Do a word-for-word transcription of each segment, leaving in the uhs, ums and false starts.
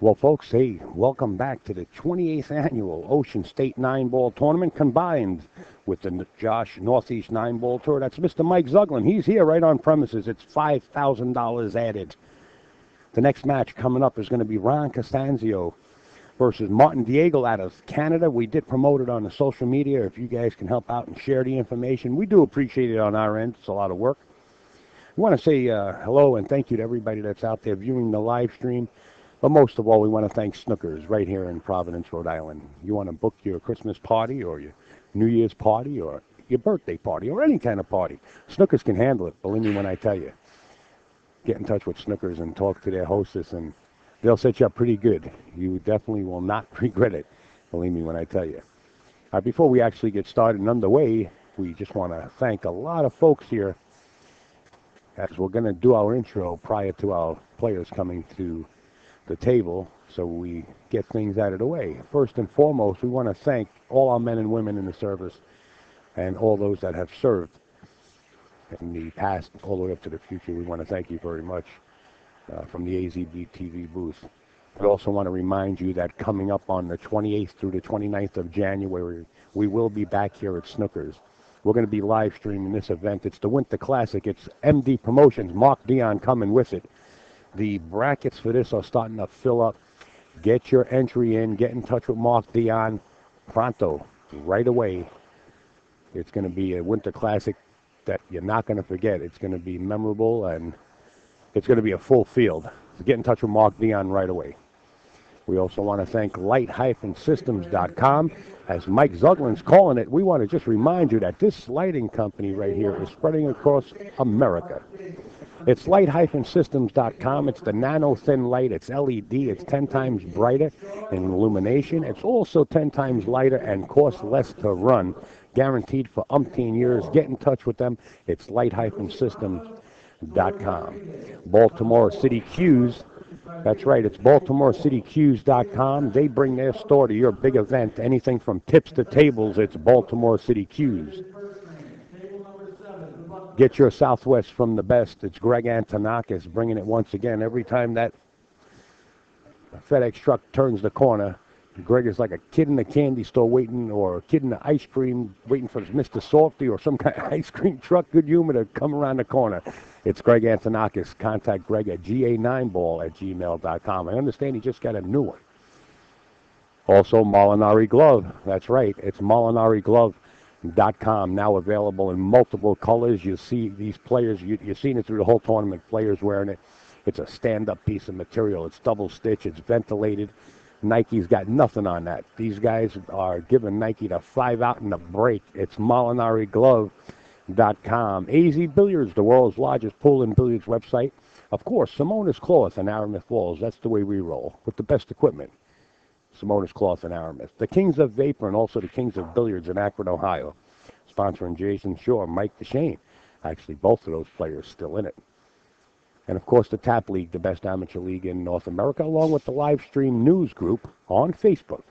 Well, folks, hey, welcome back to the twenty-eighth annual Ocean State Nine-Ball Tournament combined with the N- Josh Northeast Nine-Ball Tour. That's Mister Mike Zuglin. He's here right on premises. It's five thousand dollars added. The next match coming up is going to be Ron Casanzio versus Martin Daigle out of Canada. We did promote it on the social media. If you guys can help out and share the information, we do appreciate it on our end. It's a lot of work. We want to say uh, hello and thank you to everybody that's out there viewing the live stream. But most of all, we want to thank Snookers right here in Providence, Rhode Island. You want to book your Christmas party or your New Year's party or your birthday party or any kind of party. Snookers can handle it, believe me when I tell you. Get in touch with Snookers and talk to their hostess, and they'll set you up pretty good. You definitely will not regret it, believe me when I tell you. All right, before we actually get started and underway, we just want to thank a lot of folks here as we're going to do our intro prior to our players coming to the table, so we get things out of the way. First and foremost, we want to thank all our men and women in the service and all those that have served in the past all the way up to the future. We want to thank you very much uh, from the A Z B T V booth. We also want to remind you that coming up on the twenty-eighth through the twenty-ninth of January, we will be back here at Snookers. We're going to be live streaming this event. It's the Winter Classic. It's M D Promotions, Mark Dion coming with it. The brackets for this are starting to fill up. Get your entry in. Get in touch with Mark Dion pronto, right away. It's going to be a Winter Classic that you're not going to forget. It's going to be memorable, and it's going to be a full field. So get in touch with Mark Dion right away. We also want to thank light systems dot com. As Mike Zuglin's calling it, we want to just remind you that this lighting company right here is spreading across America. It's light systems dot com. It's the nano-thin light. It's L E D. It's ten times brighter in illumination. It's also ten times lighter and costs less to run. Guaranteed for umpteen years. Get in touch with them. It's light systems dot com. Baltimore City Q's. That's right. It's baltimore city q's dot com. They bring their store to your big event. Anything from tips to tables, it's Baltimore City Q's. Get your Southwest from the best. It's Greg Antonakis bringing it once again. Every time that FedEx truck turns the corner, Greg is like a kid in the candy store waiting, or a kid in the ice cream waiting for Mister Softy or some kind of ice cream truck, good humor, to come around the corner. It's Greg Antonakis. Contact Greg at G A nine ball at gmail dot com. I understand he just got a new one. Also, Molinari Glove. That's right. It's molinari glove dot com. Now available in multiple colors. You see these players, you, you've seen it through the whole tournament, players wearing it. It's a stand-up piece of material. It's double stitch. It's ventilated. Nike's got nothing on that. These guys are giving Nike the five out and the break. It's molinari glove dot com. A Z Billiards, the world's largest pool and billiards website. Of course, Simona's Cloth and Aramis Walls. That's the way we roll, with the best equipment. Simona's Cloth and Aramis. The Kings of Vapor and also the Kings of Billiards in Akron, Ohio. Sponsoring Jason Shore, Mike DeShane. Actually, both of those players still in it. And, of course, the Tap League, the best amateur league in North America, along with the live stream news group on Facebook.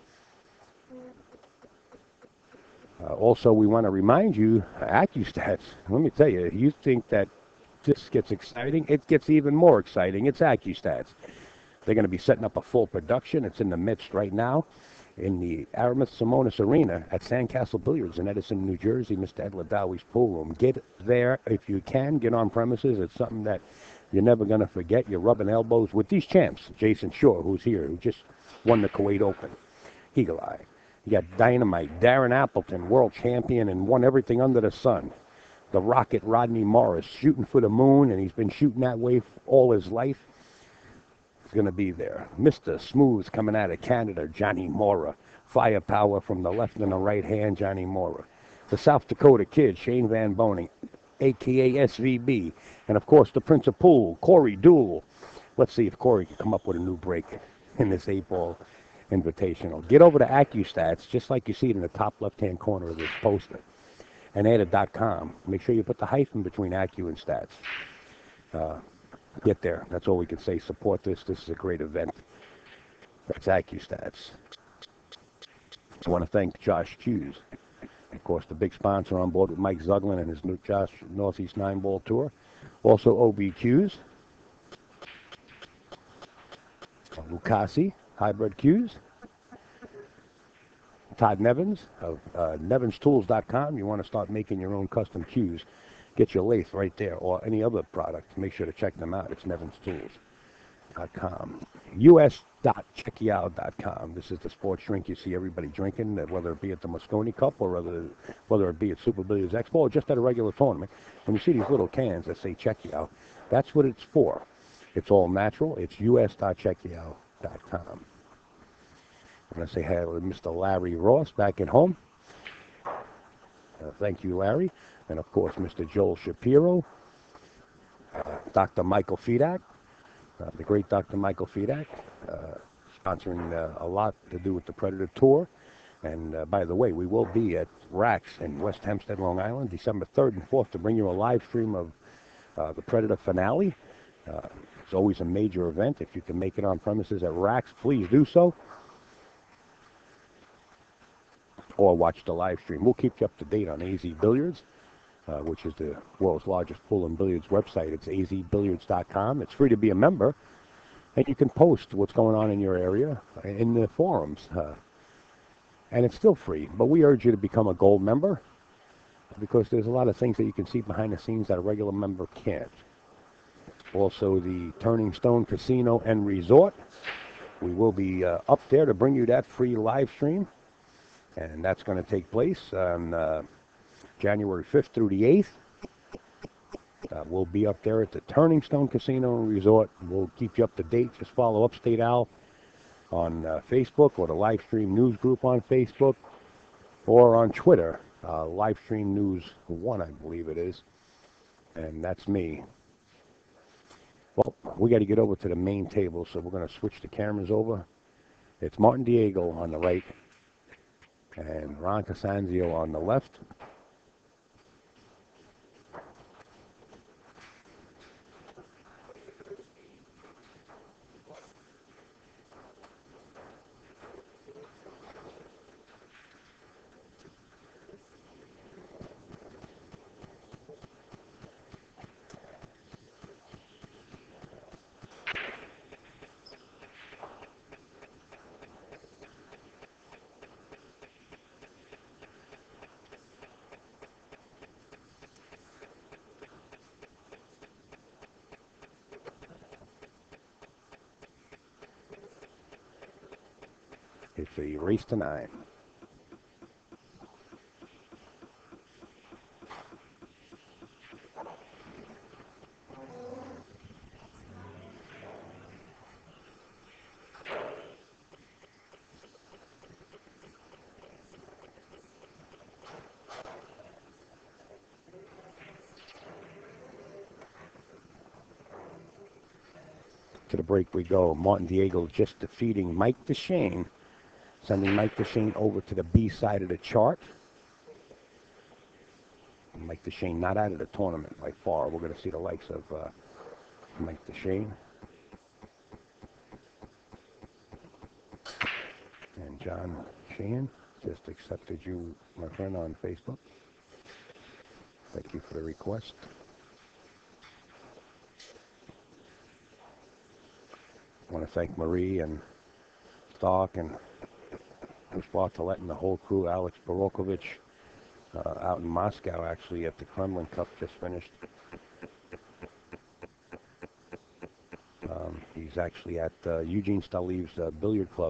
Uh, also, we want to remind you, AccuStats. Let me tell you, you think that this gets exciting? It gets even more exciting. It's AccuStats. They're going to be setting up a full production. It's in the midst right now in the Aramis Simonis Arena at Sandcastle Billiards in Edison, New Jersey, Mister Ed Ladawi's pool room. Get there if you can. Get on premises. It's something that you're never going to forget. You're rubbing elbows with these champs. Jason Shore, who's here, who just won the Kuwait Open. Eagle Eye. You got Dynamite, Darren Appleton, world champion, and won everything under the sun. The Rocket, Rodney Morris, shooting for the moon, and he's been shooting that way all his life. He's going to be there. Mister Smooth coming out of Canada, Johnny Mora. Firepower from the left and the right hand, Johnny Mora. The South Dakota Kid, Shane Van Boning, a k a. S V B. And, of course, the Prince of Pool, Corey Dool. Let's see if Corey can come up with a new break in this eight-ball invitational. Get over to AccuStats, just like you see it in the top left-hand corner of this poster, and add a .com. Make sure you put the hyphen between Accu and Stats. Uh, get there. That's all we can say. Support this. This is a great event. That's AccuStats. I want to thank Josh Hughes, of course, the big sponsor on board with Mike Zuglin and his new Josh Northeast Nine-Ball Tour. Also O B Qs. Lucasi, hybrid cues. Todd Nevins of uh, nevins tools dot com. You want to start making your own custom cues. Get your lathe right there, or any other product. Make sure to check them out. It's nevins tools dot com. U S dot checkyout dot com. This is the sports drink you see everybody drinking, whether it be at the Moscone Cup or whether, whether it be at Super Billiards Expo or just at a regular tournament. When you see these little cans that say Checkyout, that's what it's for. It's all natural. It's U S dot checkyout dot com. I'm going to say hello to Mister Larry Ross back at home. Uh, thank you, Larry. And, of course, Mister Joel Shapiro, uh, Doctor Michael Fedak, uh, the great Doctor Michael Fedak, uh, sponsoring uh, a lot to do with the Predator Tour. And, uh, by the way, we will be at Rax in West Hempstead, Long Island, December third and fourth to bring you a live stream of uh, the Predator finale. Uh, it's always a major event. If you can make it on premises at Rax, please do so. Or watch the live stream. We'll keep you up to date on A Z Billiards, uh, which is the world's largest pool and billiards website. It's A Z billiards dot com. It's free to be a member, and you can post what's going on in your area in the forums. Uh, and it's still free, but we urge you to become a gold member because there's a lot of things that you can see behind the scenes that a regular member can't. Also, the Turning Stone Casino and Resort. We will be uh, up there to bring you that free live stream. And that's going to take place on uh, January fifth through the eighth. Uh, we'll be up there at the Turning Stone Casino and Resort. We'll keep you up to date. Just follow Upstate Al on uh, Facebook or the Livestream News Group on Facebook or on Twitter. Uh, Livestream News one, I believe it is. And that's me. Well, we got to get over to the main table, so we're going to switch the cameras over. It's Martin Daigle on the right and Ron Casanzio on the left. It's a race to nine. To the break we go. Martin Daigle just defeating Mike Deshane, sending Mike Deshane over to the B side of the chart. Mike Deshane not out of the tournament by far. We're going to see the likes of uh, Mike Deshane and John Sheehan. Just accepted you, my friend, on Facebook. Thank you for the request. I want to thank Marie and Stark and Bartolet and the whole crew. Alex Borokovich uh, out in Moscow, actually, at the Kremlin Cup, just finished. Um, he's actually at uh, Eugene Staliv's uh, billiard club.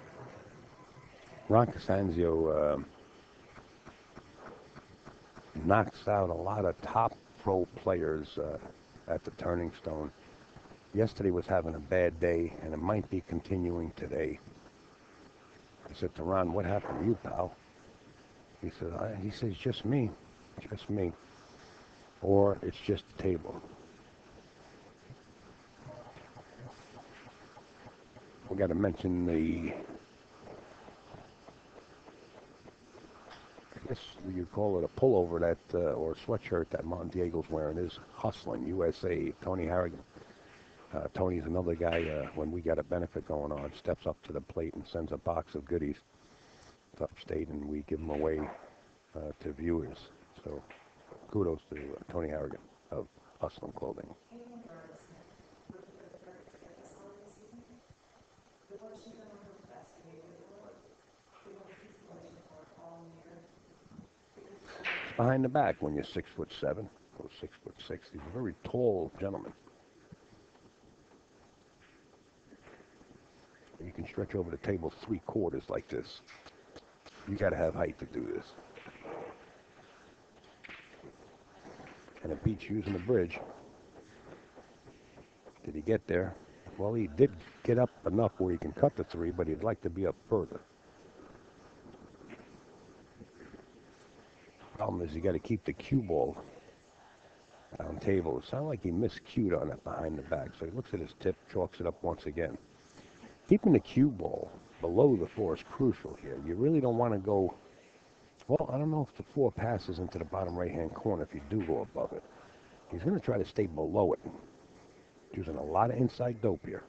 Ron Casanzio, uh, knocks out a lot of top pro players uh, at the Turning Stone. Yesterday was having a bad day, and it might be continuing today. I said to Ron, what happened to you, pal? He said, I, he says, just me, just me. Or it's just the table. We got to mention the, I guess you call it a pullover that, uh, or a sweatshirt that Martin Daigle's wearing is Hustling U S A. Tony Harrigan. Uh, Tony's another guy, uh, when we got a benefit going on, steps up to the plate and sends a box of goodies to upstate, and we give them away uh, to viewers. So kudos to uh, Tony Harrigan of Hustling Clothing. It's behind the back when you're six foot seven or six foot six. He's a very tall gentleman. You can stretch over the table three quarters like this. You got to have height to do this. And it beats using the bridge. Did he get there? Well, he did get up enough where he can cut the three, but he'd like to be up further. Problem is, you got to keep the cue ball down table. It sounded like he miscued on it behind the back, so he looks at his tip, chalks it up once again. Keeping the cue ball below the four is crucial here. You really don't want to go, well, I don't know if the four passes into the bottom right-hand corner if you do go above it. He's going to try to stay below it. Using a lot of inside dope here.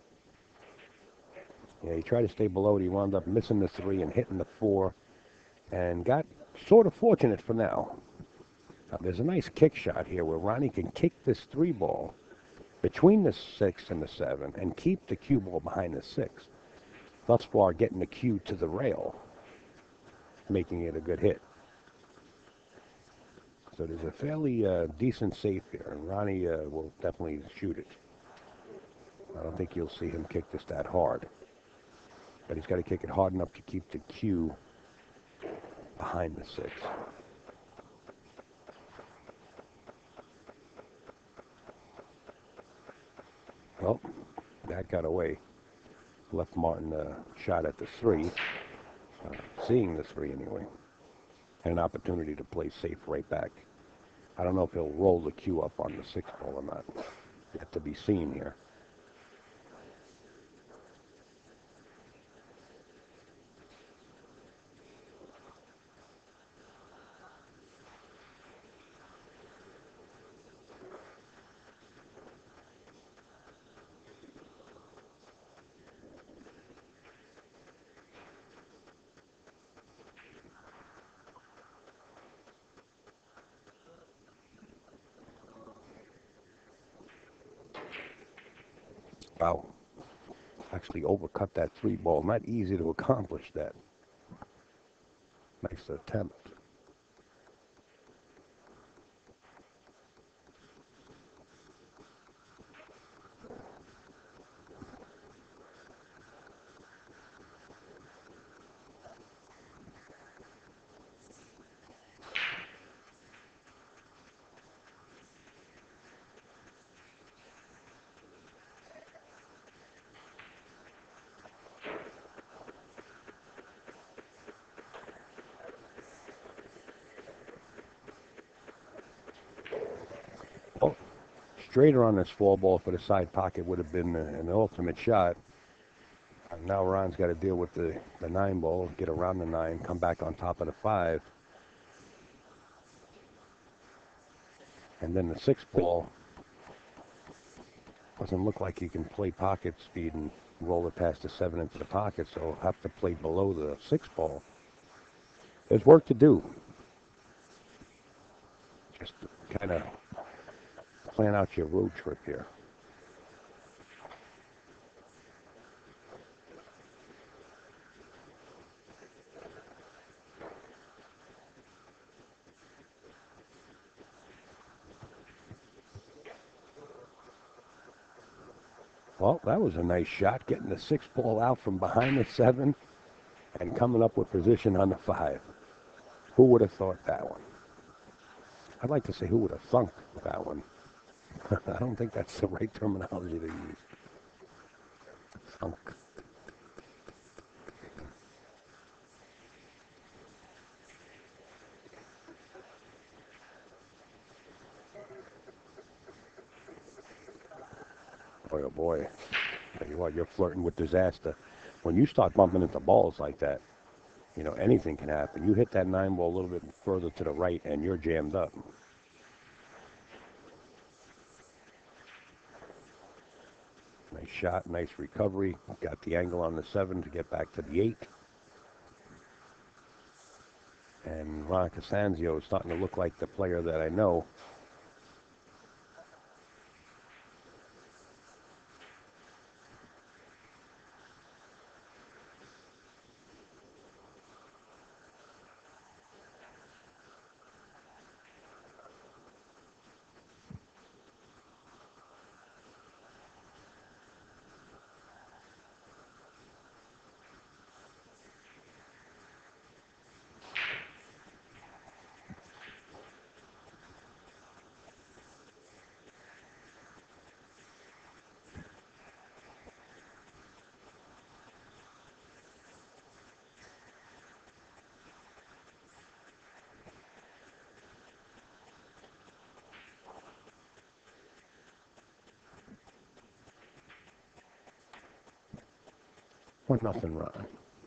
Yeah, he tried to stay below it. He wound up missing the three and hitting the four and got sort of fortunate for now. Now there's a nice kick shot here where Ronnie can kick this three ball between the six and the seven and keep the cue ball behind the six. Thus far, getting the cue to the rail, making it a good hit. So there's a fairly uh, decent safe here, and Ronnie uh, will definitely shoot it. I don't think you'll see him kick this that hard, but he's got to kick it hard enough to keep the cue behind the six. Well, that got away. Left Martin a shot at the three, uh, seeing the three anyway, and an opportunity to play safe right back. I don't know if he'll roll the cue up on the six ball or not. Yet to be seen here. Wow. Actually overcut that three ball. Not easy to accomplish that. Nice attempt. Oh, straighter on this four ball for the side pocket would have been an ultimate shot. And now Ron's got to deal with the, the nine ball, get around the nine, come back on top of the five. And then the six ball doesn't look like you can play pocket speed and roll it past the seven into the pocket, so he'll have to play below the six ball. There's work to do. Just kind of plan out your road trip here. Well, that was a nice shot, getting the six ball out from behind the seven and coming up with position on the five. Who would have thought that one? I'd like to say who would have thunk that one. I don't think that's the right terminology to use. Thunk. Boy, oh boy. Tell you what, you're flirting with disaster. When you start bumping into balls like that, you know, anything can happen. You hit that nine ball a little bit further to the right and you're jammed up. Nice shot, nice recovery. Got the angle on the seven to get back to the eight. And Ron Casanzio is starting to look like the player that I know. One nothing Ron.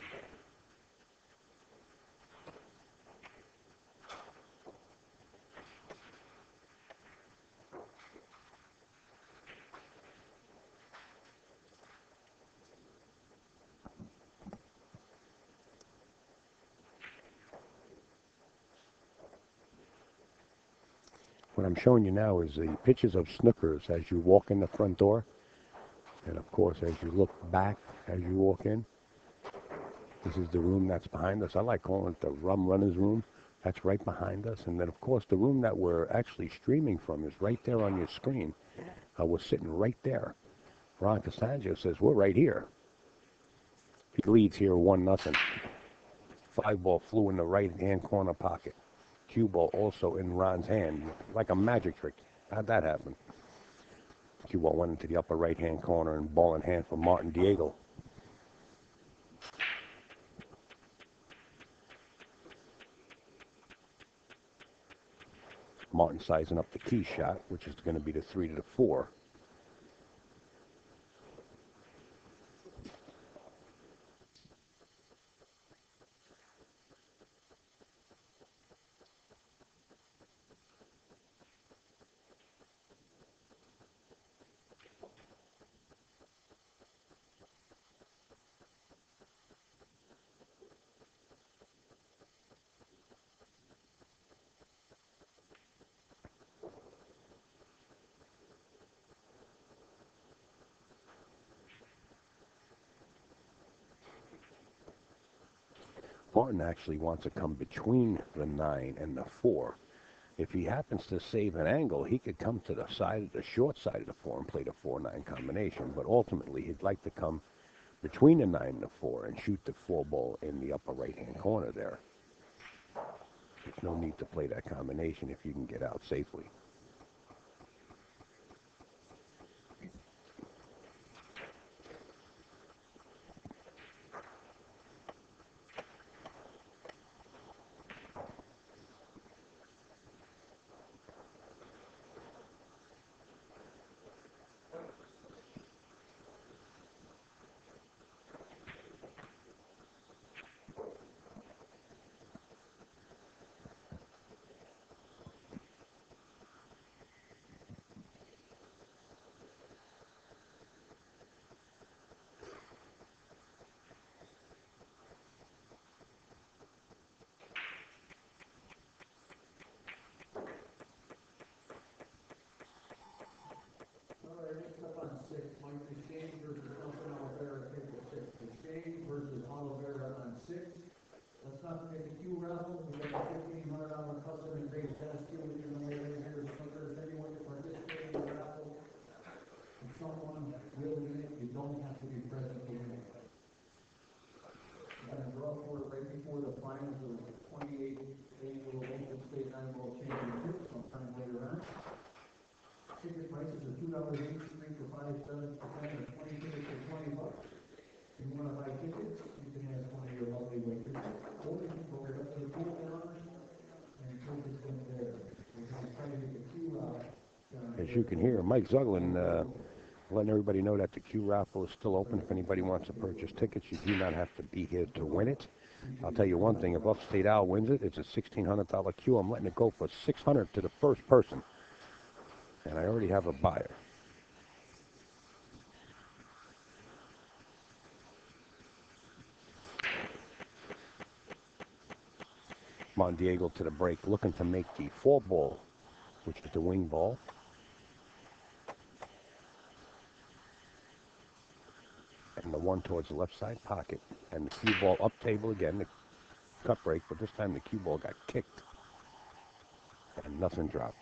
What I'm showing you now is the pictures of Snookers as you walk in the front door. And of course, as you look back as you walk in, this is the room that's behind us. I like calling it the Rum Runner's Room. That's right behind us. And then, of course, the room that we're actually streaming from is right there on your screen. Uh, we're sitting right there. Ron Casanzio says, we're right here. He leads here one nothing. Five ball flew in the right-hand corner pocket. Cue ball also in Ron's hand, like a magic trick. How'd that happen? Cue ball went into the upper right-hand corner and ball in hand for Martin Daigle. Martin sizing up the key shot, which is going to be the three to the four. Martin actually wants to come between the nine and the four. If he happens to save an angle, he could come to the side, the short side of the four and play the four nine combination. But ultimately, he'd like to come between the nine and the four and shoot the four ball in the upper right-hand corner there. There's no need to play that combination if you can get out safely. Ticket prices are two dollars each, three for five, seven for ten, or twenty tickets for twenty bucks. If you want to buy tickets, you can ask one of your lovely waitresses, or you can go right up to the pool counters and purchase them there. We're going to try to get the queue out. Uh, As you can hear, Mike Zuglin uh, letting everybody know that the queue raffle is still open. If anybody wants to purchase tickets, you do not have to be here to win it. I'll tell you one thing, if Upstate Al wins it, it's a sixteen hundred dollar queue. I'm letting it go for six hundred dollars to the first person. And I already have a buyer. Come on, Daigle to the break, looking to make the four ball, which is the wing ball. And the one towards the left side pocket. And the cue ball up table again, the cut break, but this time the cue ball got kicked. And nothing dropped.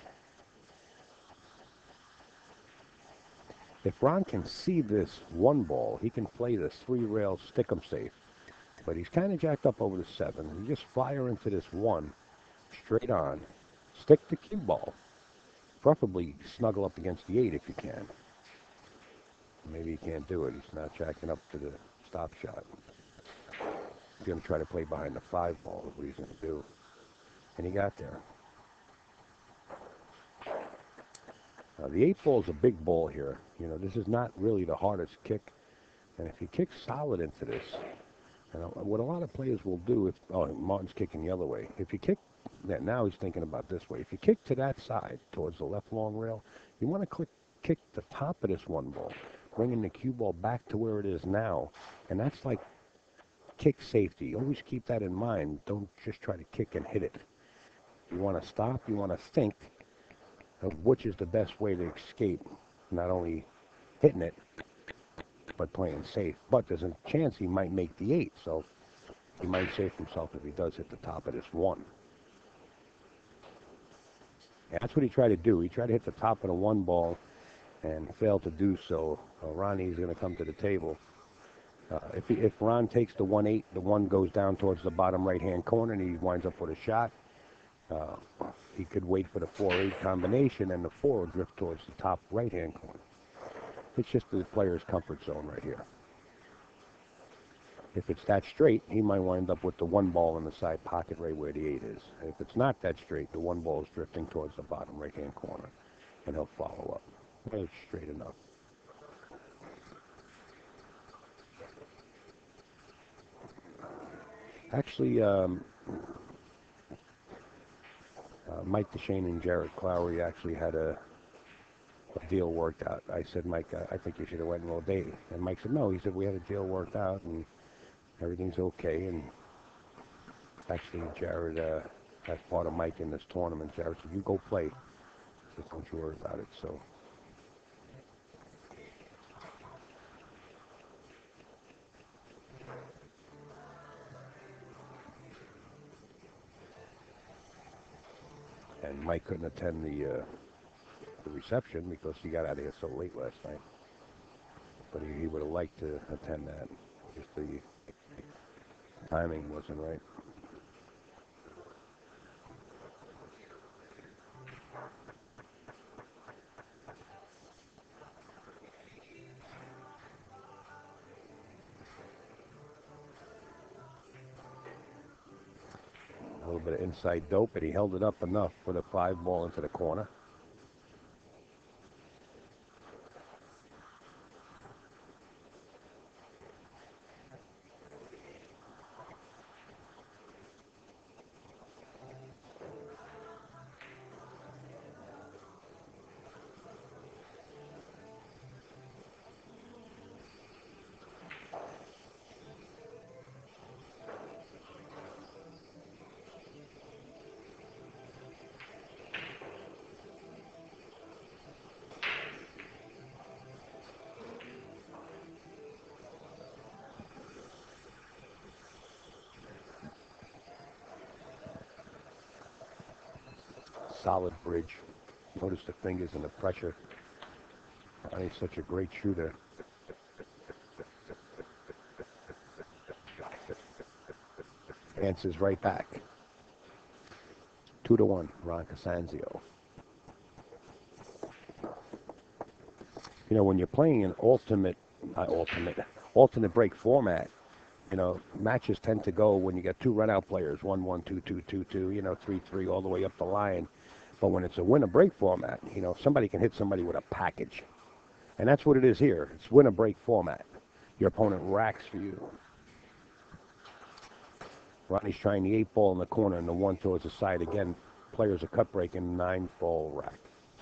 If Ron can see this one ball, he can play the three rail stick 'em safe. But he's kind of jacked up over the seven. You just fire into this one, straight on, stick the cue ball. Preferably snuggle up against the eight if you can. Maybe he can't do it. He's not jacking up to the stop shot. He's going to try to play behind the five ball is what he's going to do. And he got there. Now, the eight ball is a big ball here. You know, this is not really the hardest kick. And if you kick solid into this, and what a lot of players will do, if oh, Martin's kicking the other way. If you kick, that now he's thinking about this way. If you kick to that side, towards the left long rail, you want to click, kick the top of this one ball, bringing the cue ball back to where it is now. And that's like kick safety. Always keep that in mind. Don't just try to kick and hit it. You want to stop, you want to think of which is the best way to escape, not only hitting it, but playing safe. But there's a chance he might make the eight, so he might save himself if he does hit the top of this one. And that's what he tried to do. He tried to hit the top of the one ball and failed to do so. Uh, Ronnie's going to come to the table. Uh, if, he, if Ron takes the one eight, the one goes down towards the bottom right-hand corner, and he winds up with a shot. Uh, he could wait for the four eight combination, and the four will drift towards the top right-hand corner. It's just the player's comfort zone right here. If it's that straight, he might wind up with the one ball in the side pocket right where the eight is. If it's not that straight, the one ball is drifting towards the bottom right-hand corner, and he'll follow up. It's straight enough. Actually, um, uh, Mike DeShane and Jared Clowery actually had a, a deal worked out. I said, Mike, I, I think you should have went Rhode. And Mike said, no. He said, we had a deal worked out, and everything's okay. And actually, Jared, uh, as part of Mike in this tournament, Jared said, you go play. He said, don't you worry about it. So. And Mike couldn't attend the, uh, the reception because he got out of here so late last night. But he, he would have liked to attend that. Just the timing wasn't right. A little bit of inside dope, but he held it up enough for the five ball into the corner. Solid bridge. Notice the fingers and the pressure. He's such a great shooter. Answers right back. Two to one, Ron Casanzio. You know, when you're playing an ultimate, uh, ultimate, alternate break format, you know, matches tend to go when you get two run-out players, one, one, two, two, two, two, you know, three, three, all the way up the line. But when it's a win-a-break format, you know, somebody can hit somebody with a package. And that's what it is here. It's win-a-break format. Your opponent racks for you. Ronnie's trying the eight ball in the corner and the one towards the side. Again, players are cut breaking, nine ball rack.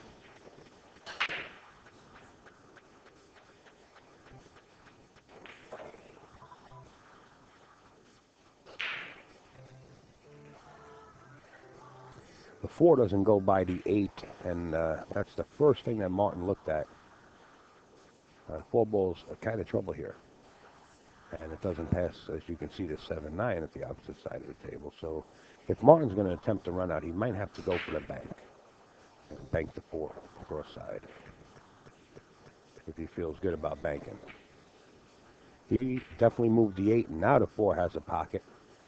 The four doesn't go by the eight, and uh, that's the first thing that Martin looked at. Uh, four balls are kind of trouble here. And it doesn't pass, as you can see, the seven nine at the opposite side of the table. So if Martin's going to attempt to run out, he might have to go for the bank. Bank the four, cross side, if he feels good about banking. He definitely moved the eight, and now the four has a pocket.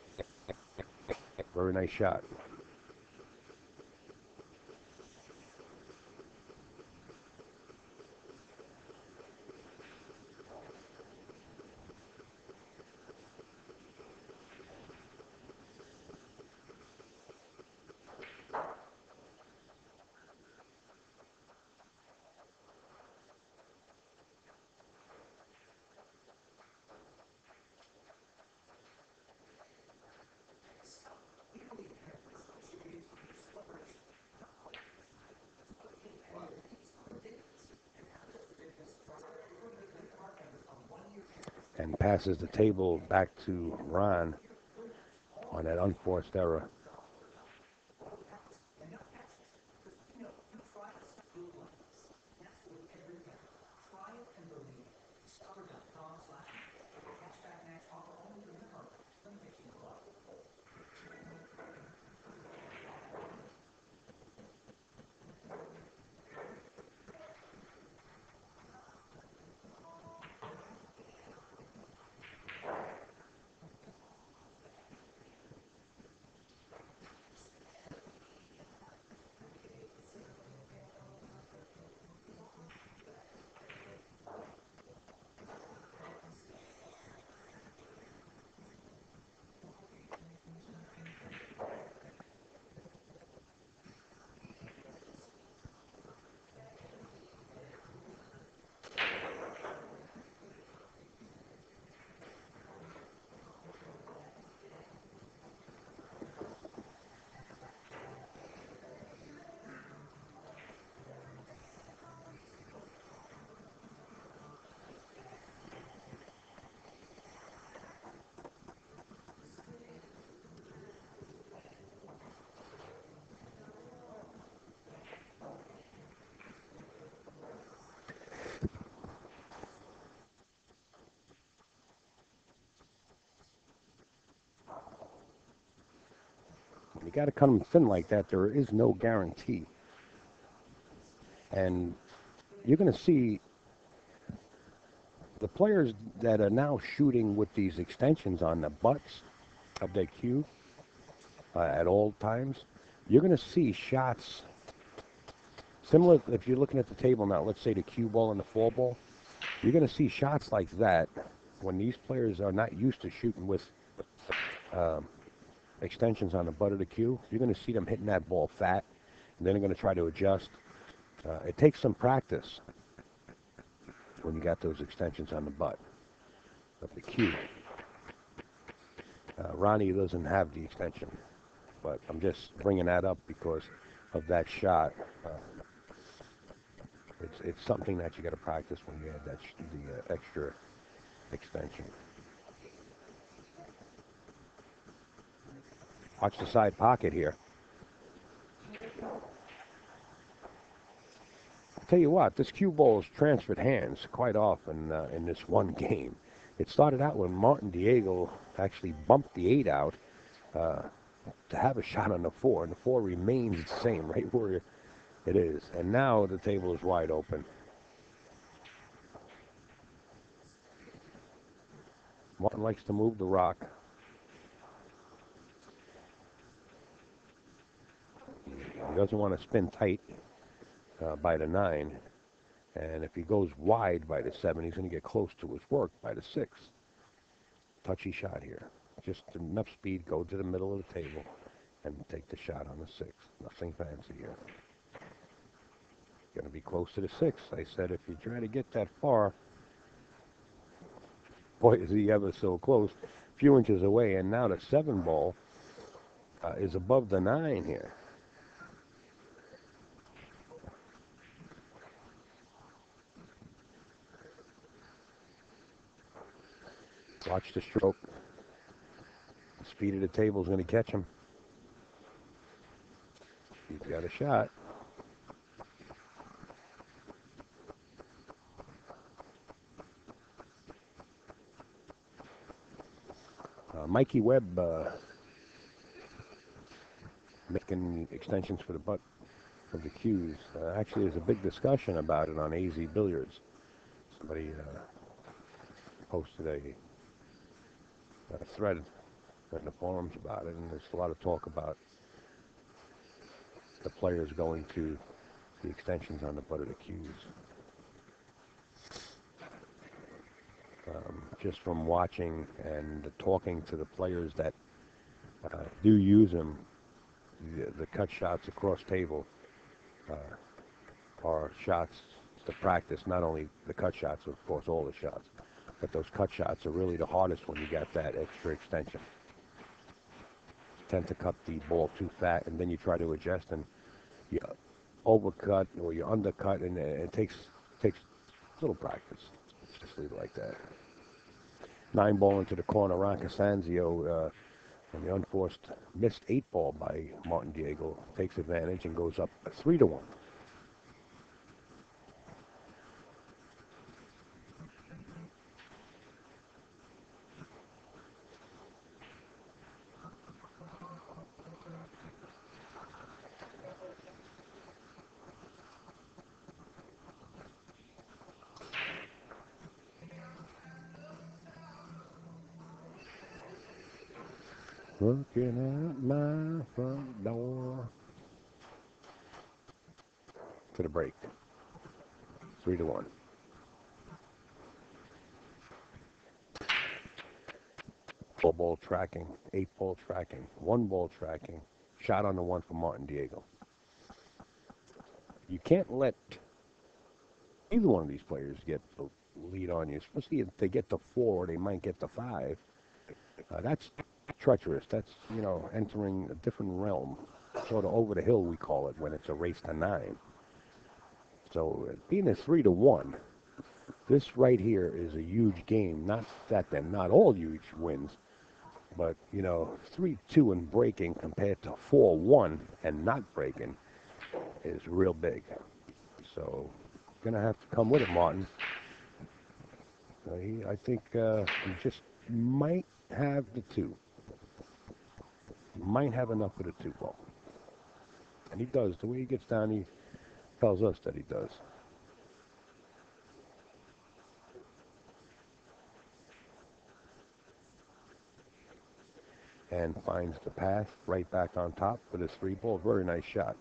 Very nice shot. And passes the table back to Ron on that unforced error. You got to cut them thin like that. There is no guarantee. And you're going to see the players that are now shooting with these extensions on the butts of their cue uh, at all times. You're going to see shots similar. If you're looking at the table now, let's say the cue ball and the four ball, you're going to see shots like that when these players are not used to shooting with um, extensions on the butt of the cue. You're going to see them hitting that ball fat, and then they're going to try to adjust. Uh, it takes some practice when you got those extensions on the butt of the cue. Uh, Ronnie doesn't have the extension, but I'm just bringing that up because of that shot. Uh, it's it's something that you got to practice when you add that sh- the uh, extra extension. Watch the side pocket here. I'll tell you what, this cue ball has transferred hands quite often uh, in this one game. It started out when Martin Daigle actually bumped the eight out uh, to have a shot on the four, and the four remains the same right where it is. And now the table is wide open. Martin likes to move the rock. He doesn't want to spin tight uh, by the nine. And if he goes wide by the seven, he's going to get close to his work by the six. Touchy shot here. Just enough speed, go to the middle of the table, and take the shot on the six. Nothing fancy here. Going to be close to the six. I said if you try to get that far, boy, is he ever so close. A few inches away, and now the seven ball uh, is above the nine here. Watch the stroke. The speed of the table is going to catch him. He's got a shot. Uh, Mikey Webb uh, making extensions for the butt of the cues. Uh, actually, there's a big discussion about it on A Z Billiards. Somebody uh, posted a, a thread in the forums about it, and there's a lot of talk about the players going to the extensions on the butt of the cues. Um, just from watching and talking to the players that uh, do use them, the, the cut shots across table uh, are shots to practice, not only the cut shots, of course, all the shots, but those cut shots are really the hardest when you got that extra extension. You tend to cut the ball too fat, and then you try to adjust, and you overcut or you undercut, and it takes takes little practice. Just leave it like that. Nine ball into the corner, Ron Casanzio, uh, and the unforced missed eight ball by Martin Daigle takes advantage and goes up three to one. Looking at my front door. To the break. Three to one. Four ball tracking, eight ball tracking, one ball tracking. Shot on the one for Martin Daigle. You can't let either one of these players get the lead on you, especially if they get to four, they might get to five. Uh, that's treacherous. That's, you know, entering a different realm. Sort of over the hill, we call it, when it's a race to nine. So uh, being a three to one, this right here is a huge game. Not that they're not all huge wins, but, you know, three two and breaking compared to four one and not breaking is real big. So going to have to come with it, Martin. Uh, he, I think uh, he just might have the two. Might have enough for the two ball. And he does. The way he gets down, he tells us that he does. And finds the path right back on top with his three ball. Very nice shot.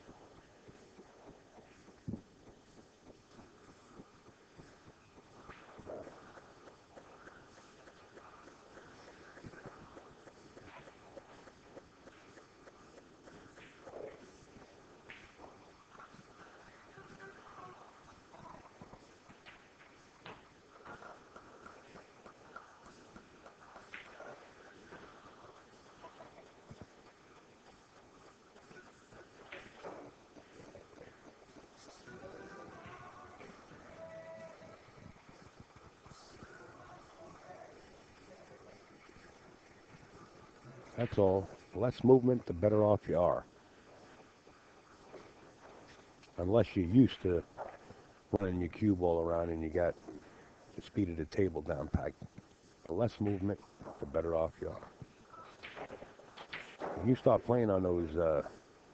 That's all. Less movement, the better off you are. Unless you're used to running your cue ball around and you got the speed of the table down packed. The less movement, the better off you are. When you start playing on those uh,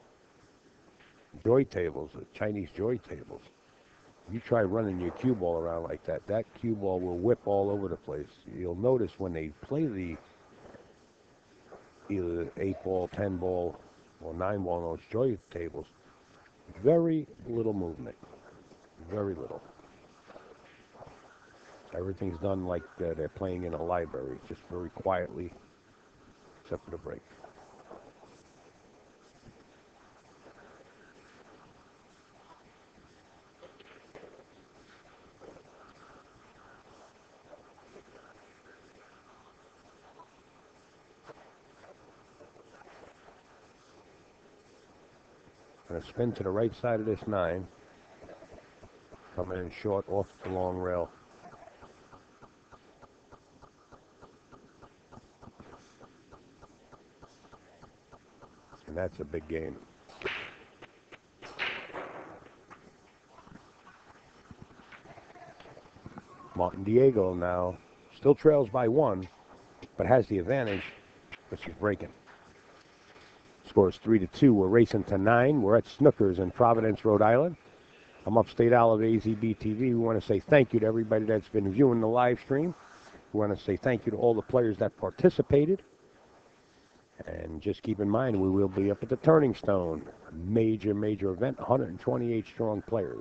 joy tables, the Chinese joy tables, you try running your cue ball around like that, that cue ball will whip all over the place. You'll notice when they play the either eight ball, ten ball, or nine ball on those joy tables, very little movement. Very little. Everything's done like uh, they're playing in a library, just very quietly, except for the break. Going to spin to the right side of this nine. Coming in short off the long rail. And that's a big game. Martin Daigle now still trails by one, but has the advantage, but she's breaking. Score is three to two. We're racing to nine. We're at Snookers in Providence, Rhode Island. I'm upstate Olive, A Z B T V. We want to say thank you to everybody that's been viewing the live stream. We want to say thank you to all the players that participated. And just keep in mind, we will be up at the Turning Stone. Major, major event, one hundred twenty-eight strong players.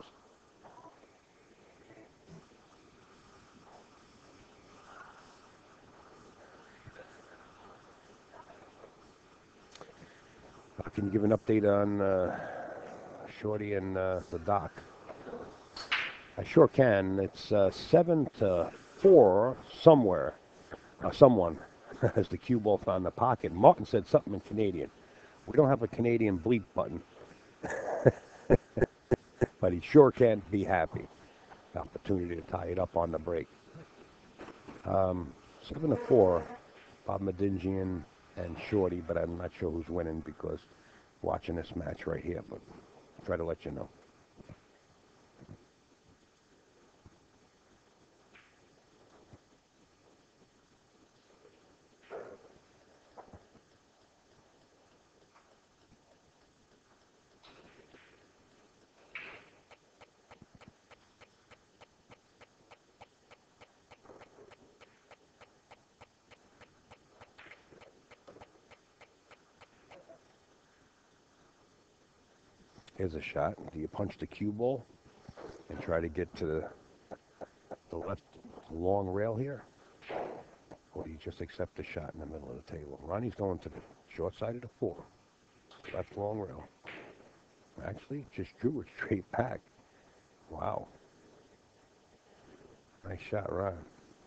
I can give an update on uh, Shorty and uh, the doc. I sure can. It's uh, seven to four somewhere. Uh, someone has the cue ball found in the pocket. Martin said something in Canadian. We don't have a Canadian bleep button. But he sure can't be happy. Opportunity to tie it up on the break. Um, seven to four, Bob Medingian and Shorty, but I'm not sure who's winning because watching this match right here, but I'll try to let you know. Here's a shot. Do you punch the cue ball and try to get to the, the left long rail here? Or do you just accept the shot in the middle of the table? Ronnie's going to the short side of the four. Left long rail. Actually, just drew it straight back. Wow. Nice shot, Ron.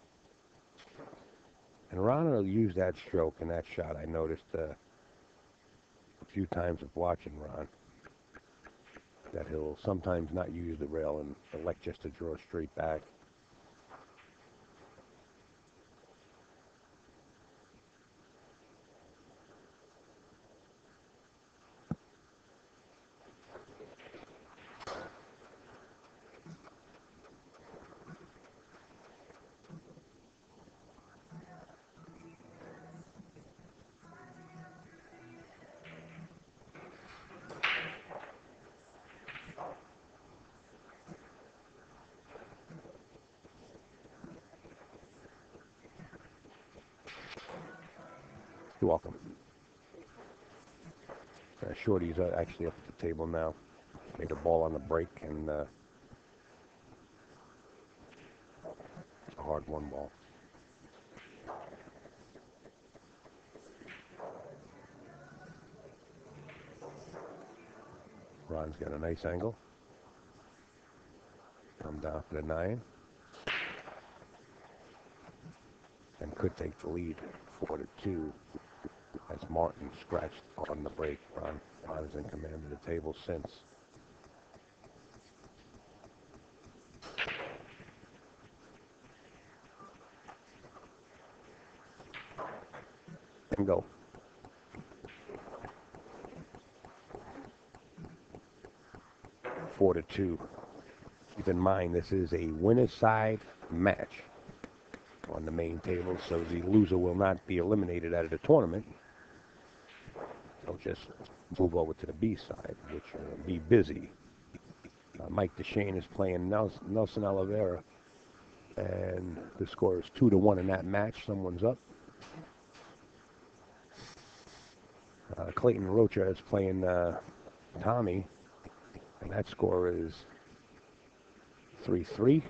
And Ron will use that stroke and that shot. I noticed uh, a few times of watching Ron that he'll sometimes not use the rail and elect just to draw straight back. You're welcome. Uh, Shorty's uh, actually up at the table now. Made a ball on the break and uh, a hard one ball. Ron's got a nice angle. Come down for the nine. And could take the lead four to two as Martin scratched on the break. Ron, Ron is in command of the table since. And go. Four to two. Keep in mind, this is a winner's side match on the main table, so the loser will not be eliminated out of the tournament. They'll just move over to the B side, which will be busy. Uh, Mike DeShane is playing Nelson, Nelson Oliveira, and the score is two to one in that match. Someone's up. Uh, Clayton Rocha is playing uh, Tommy, and that score is three three.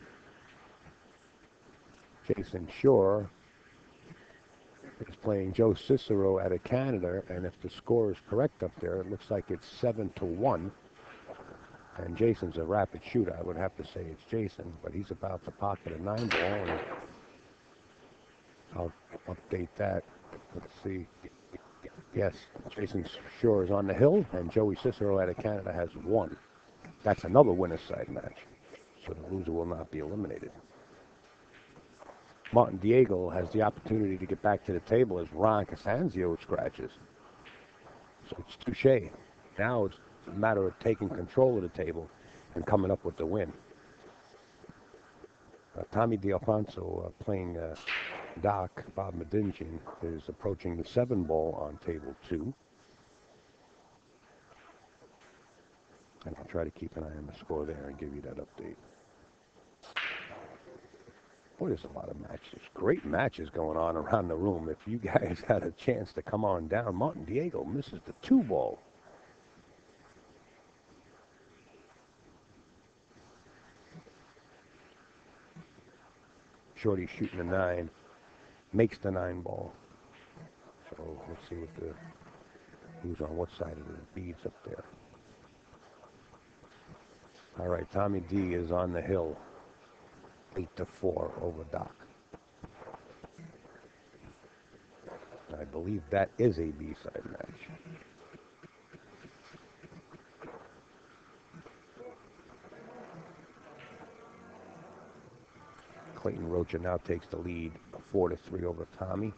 Jason Shore is playing Joe Cicero out of Canada, and if the score is correct up there, it looks like it's seven to one. And Jason's a rapid shooter. I would have to say it's Jason, but he's about to pocket a nine ball, and I'll update that. Let's see. Yes, Jason Shore is on the hill, and Joey Cicero out of Canada has won. That's another winner's side match, so the loser will not be eliminated. Martin Daigle has the opportunity to get back to the table as Ron Casanzio scratches. So it's touche. Now it's a matter of taking control of the table and coming up with the win. Uh, Tommy D'Alfonso uh, playing uh, Doc, Bob Medingian, is approaching the seven ball on table two. And I'll try to keep an eye on the score there and give you that update. Boy, there's a lot of matches. Great matches going on around the room. If you guys had a chance to come on down, Martin Daigle misses the two ball. Shorty shooting a nine, makes the nine ball. So let's see what the who's on what side of the beads up there. All right, Tommy D is on the hill, eight to four over Doc. I believe that is a B-side match. Clayton Rocha now takes the lead, four to three over Tommy.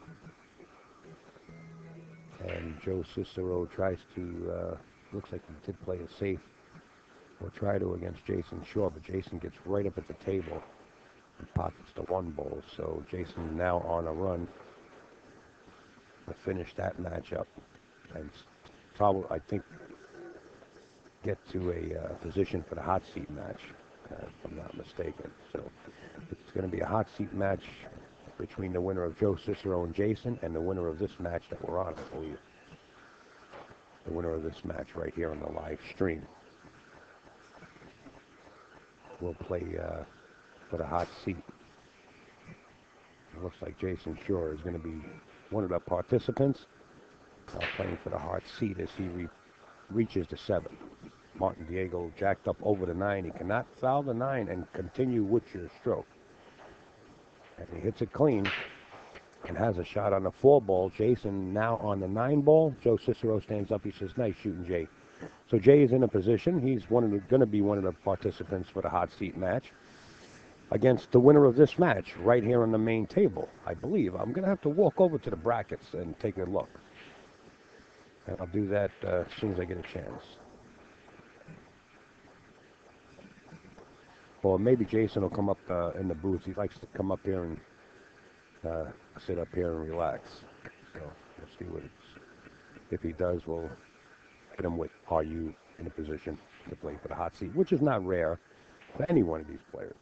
And Joe Cicero tries to, uh, looks like he did play a safe, or try to against Jason Shore, but Jason gets right up at the table and pockets the one ball. So Jason now on a run to finish that matchup and probably, I think, get to a uh, position for the hot seat match, uh, if I'm not mistaken. So it's going to be a hot seat match between the winner of Joe Cicero and Jason and the winner of this match that we're on, I believe. The winner of this match right here on the live stream will play uh, for the hot seat. It looks like Jason Shore is going to be one of the participants uh, playing for the hot seat as he re reaches the seven. Martin Daigle jacked up over the nine. He cannot foul the nine and continue with your stroke. And he hits it clean and has a shot on the four ball. Jason now on the nine ball. Joe Cicero stands up. He says, "Nice shooting, Jay." So Jay is in a position. He's one of the, going to be one of the participants for the hot seat match against the winner of this match right here on the main table, I believe. I'm going to have to walk over to the brackets and take a look. And I'll do that uh, as soon as I get a chance. Or maybe Jason will come up uh, in the booth. He likes to come up here and uh, sit up here and relax. So we'll see what it's, if he does, we'll hit him with, are you in a position to play for the hot seat, which is not rare for any one of these players.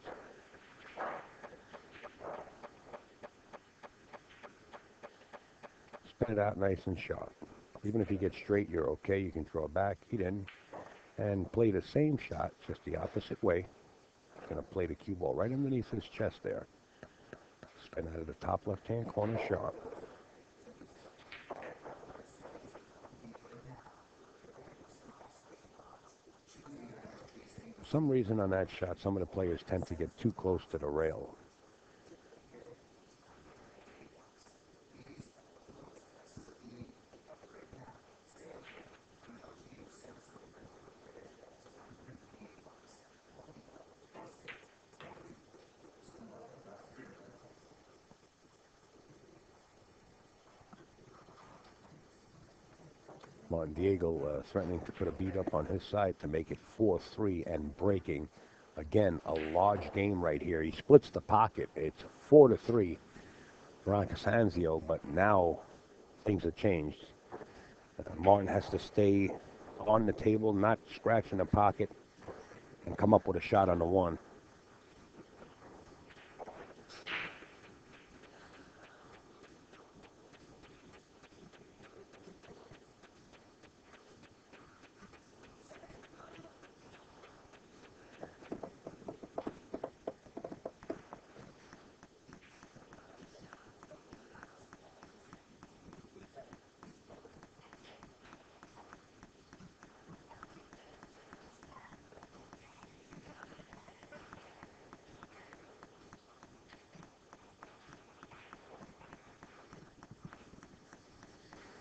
Spin it out nice and sharp. Even if you get straight, you're okay. You can throw it back. He didn't. And play the same shot, just the opposite way. Going to play the cue ball right underneath his chest there. Spin out of the top left-hand corner sharp. For some reason on that shot, some of the players tend to get too close to the rail. Martin Daigle uh, threatening to put a beat up on his side to make it four three and breaking. Again, a large game right here. He splits the pocket. It's four to three for Casanzio, but now things have changed. Uh, Martin has to stay on the table, not scratch in the pocket, and come up with a shot on the one.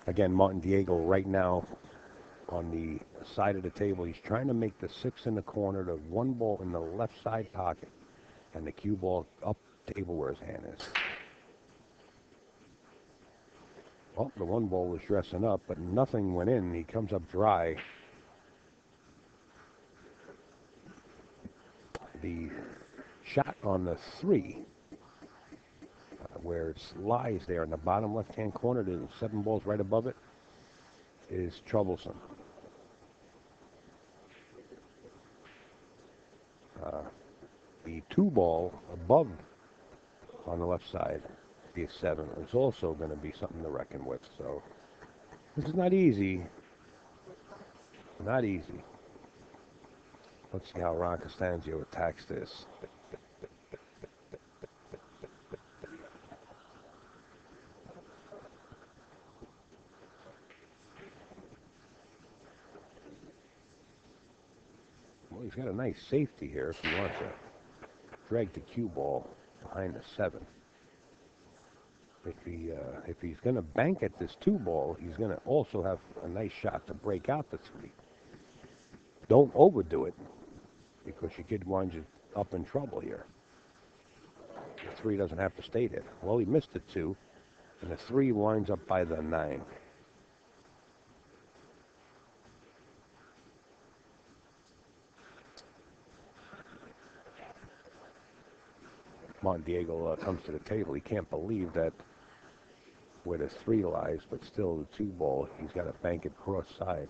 Again, Martin Daigle right now on the side of the table. He's trying to make the six in the corner, the one ball in the left side pocket, and the cue ball up table where his hand is. Well, the one ball was dressing up, but nothing went in. He comes up dry. The shot on the three, uh, where it lies there in the bottom left-hand corner, the seven balls right above it, is troublesome. Uh, the two ball above on the left side, the seven, is also going to be something to reckon with. So this is not easy. Not easy. Let's see how Ron Casanzio attacks this. Well, he's got a nice safety here if he wants to drag the cue ball behind the seven. If he uh, if he's going to bank at this two ball, he's going to also have a nice shot to break out the three. Don't overdo it, because your kid winds up in trouble here. The three doesn't have to stay there. Well, he missed the two, and the three winds up by the nine. Martin Daigle uh, comes to the table. He can't believe that where the three lies, but still the two ball, he's got to bank it cross side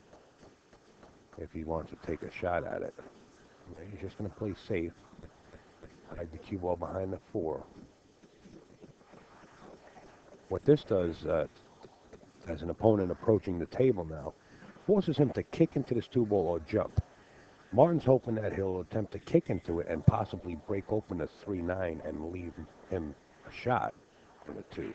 if he wants to take a shot at it. He's just going to play safe. Hide the cue ball behind the four. What this does, uh, as an opponent approaching the table now, forces him to kick into this two ball or jump. Martin's hoping that he'll attempt to kick into it and possibly break open the three nine and leave him a shot for the two.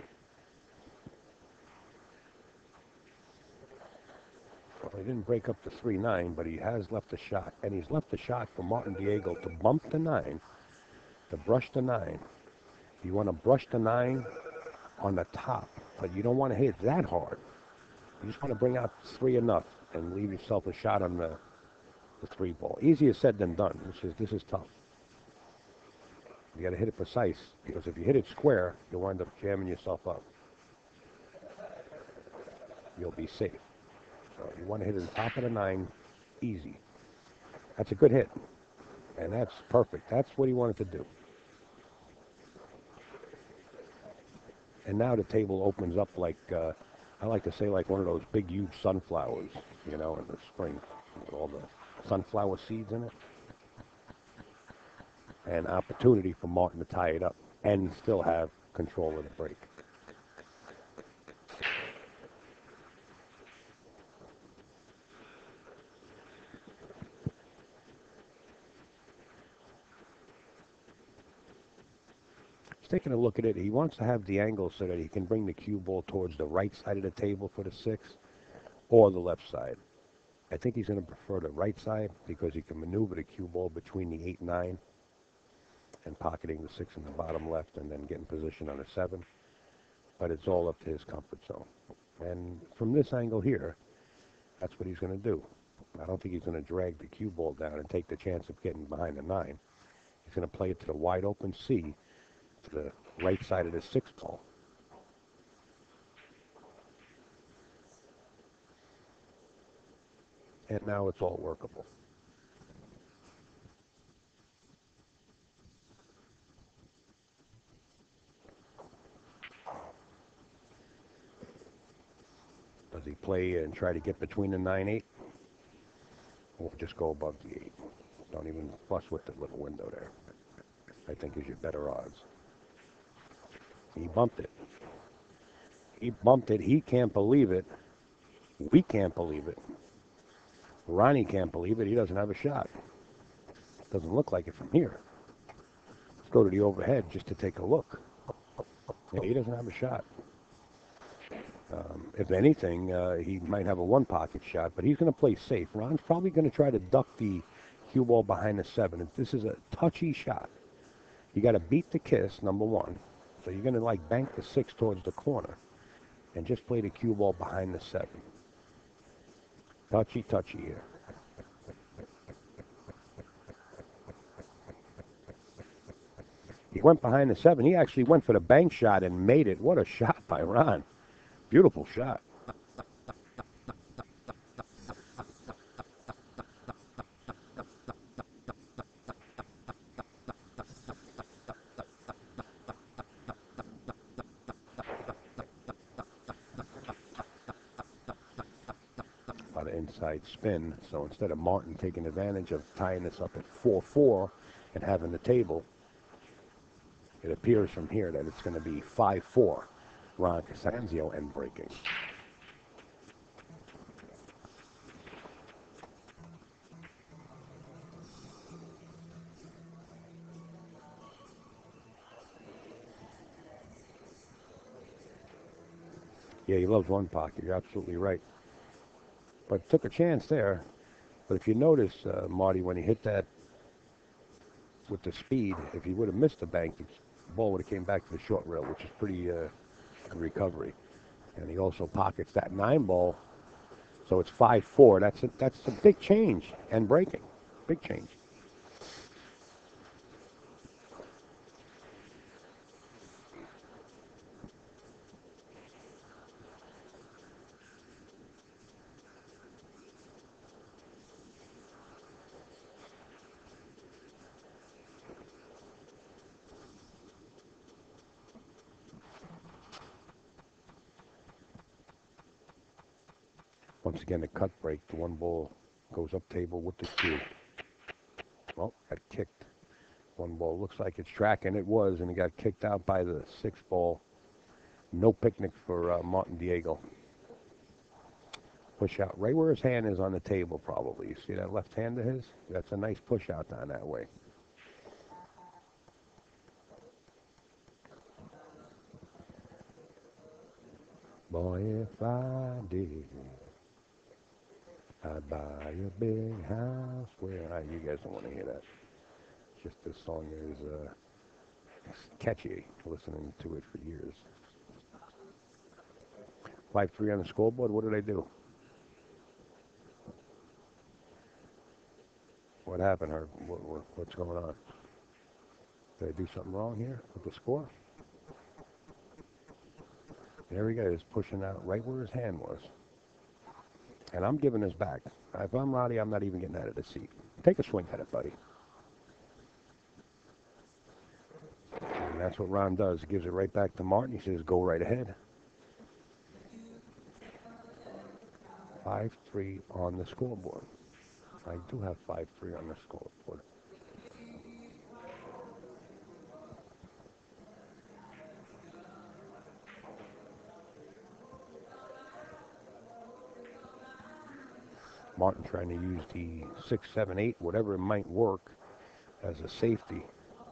Well, he didn't break up the three nine, but he has left a shot. And he's left a shot for Martin Daigle to bump the nine, to brush the nine. You want to brush the nine on the top, but you don't want to hit that hard. You just want to bring out three enough and leave yourself a shot on the, the three ball. Easier said than done. This is, this is tough. You got to hit it precise, because if you hit it square, you'll wind up jamming yourself up. You'll be safe. So you want to hit it at the top of the nine, easy. That's a good hit, and that's perfect. That's what he wanted to do. And now the table opens up like, uh, I like to say, like one of those big, huge sunflowers, you know, in the spring, with all the sunflower seeds in it. An opportunity for Martin to tie it up and still have control of the break. Taking a look at it, he wants to have the angle so that he can bring the cue ball towards the right side of the table for the six or the left side. I think he's going to prefer the right side because he can maneuver the cue ball between the eight and nine and pocketing the six in the bottom left and then getting position on the seven. But it's all up to his comfort zone. And from this angle here, that's what he's going to do. I don't think he's going to drag the cue ball down and take the chance of getting behind the nine. He's going to play it to the wide open C, to the right side of the six ball. And now it's all workable. Does he play and try to get between the nine eight? Or just go above the eight? Don't even fuss with the little window there. I think is your better odds. He bumped it. He bumped it. He can't believe it. We can't believe it. Ronnie can't believe it. He doesn't have a shot. Doesn't look like it from here. Let's go to the overhead just to take a look. Yeah, he doesn't have a shot. Um, if anything, uh, he might have a one-pocket shot, but he's going to play safe. Ron's probably going to try to duck the cue ball behind the seven. This is a touchy shot. You got to beat the kiss, number one. So you're going to like bank the six towards the corner. and just play the cue ball behind the seven. Touchy, touchy here. He went behind the seven. He actually went for the bank shot and made it. What a shot by Ron. Beautiful shot. On the inside spin. So instead of Martin taking advantage of tying this up at four four and having the table, it appears from here that it's going to be five four. Ron Casanzio and breaking. Yeah, he loves one pocket. You're absolutely right. But took a chance there. But if you notice, uh, Marty, when he hit that with the speed, if he would have missed the bank, the ball would have came back to the short rail, which is pretty uh, good recovery. And he also pockets that nine ball, so it's five four. That's a, that's a big change and breaking. Big change. Once again, the cut break, the one ball goes up table with the cue. Well, got kicked. One ball looks like it's tracking. It was, and he got kicked out by the six ball. No picnic for uh, Martin Daigle. Push out right where his hand is on the table, probably. You see that left hand of his? That's a nice push out down that way. Boy, if I did, I'd buy a big house where I... You guys don't want to hear that. It's just this song is uh, catchy, listening to it for years. five three on the scoreboard. What did I do? What happened, Herb? What, what, what's going on? Did I do something wrong here with the score? There he goes, pushing out right where his hand was. And I'm giving this back. If I'm Roddy, I'm not even getting out of the seat. Take a swing at it, buddy. And that's what Ron does. He gives it right back to Martin. He says, go right ahead. five three on the scoreboard. I do have five three on the scoreboard. Martin trying to use the six, seven, eight, whatever it might work as a safety.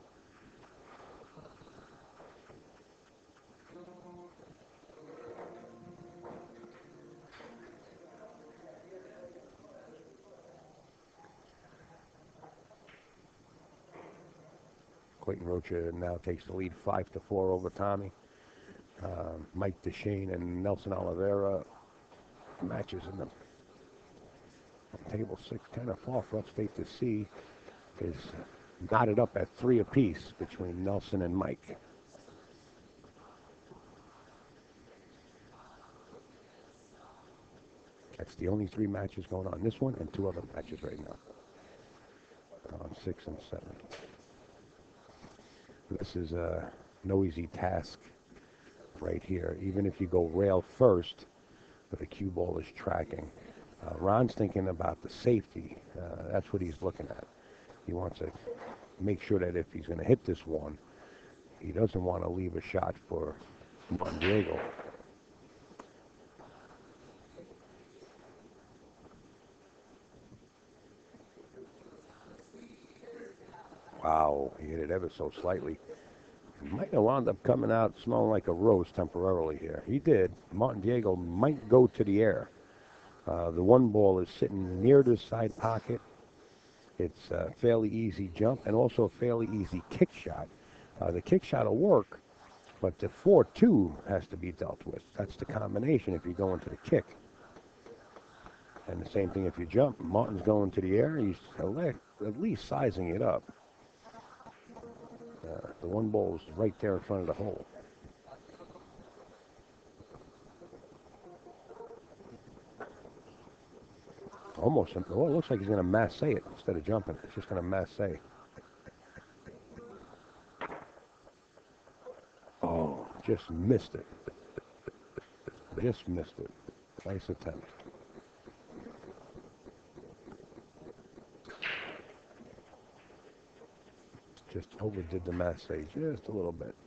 Clayton Rocha now takes the lead five to four over Tommy. Uh, Mike DeShane and Nelson Oliveira matches in the table six, ten or far for upstate to see is knotted up at three apiece between Nelson and Mike. That's the only three matches going on. This one and two other matches right now. On six and seven. This is uh, no easy task right here. Even if you go rail first, but the cue ball is tracking. Uh, Ron's thinking about the safety. Uh, that's what he's looking at. He wants to make sure that if he's going to hit this one, he doesn't want to leave a shot for Daigle. Wow, he hit it ever so slightly. Might have wound up coming out smelling like a rose temporarily here. He did. Martin Daigle might go to the air. Uh, the one ball is sitting near the side pocket. It's a fairly easy jump and also a fairly easy kick shot. Uh, the kick shot will work, But the four two has to be dealt with. That's the combination if you go into the kick. And the same thing if you jump. Martin's going to the air. He's at least sizing it up. Uh, the one ball's right there in front of the hole. Almost. Well, it looks like he's going to masse it instead of jumping. It's just going to masse. Oh, just missed it. Just missed it. Nice attempt. Just overdid the masse just a little bit.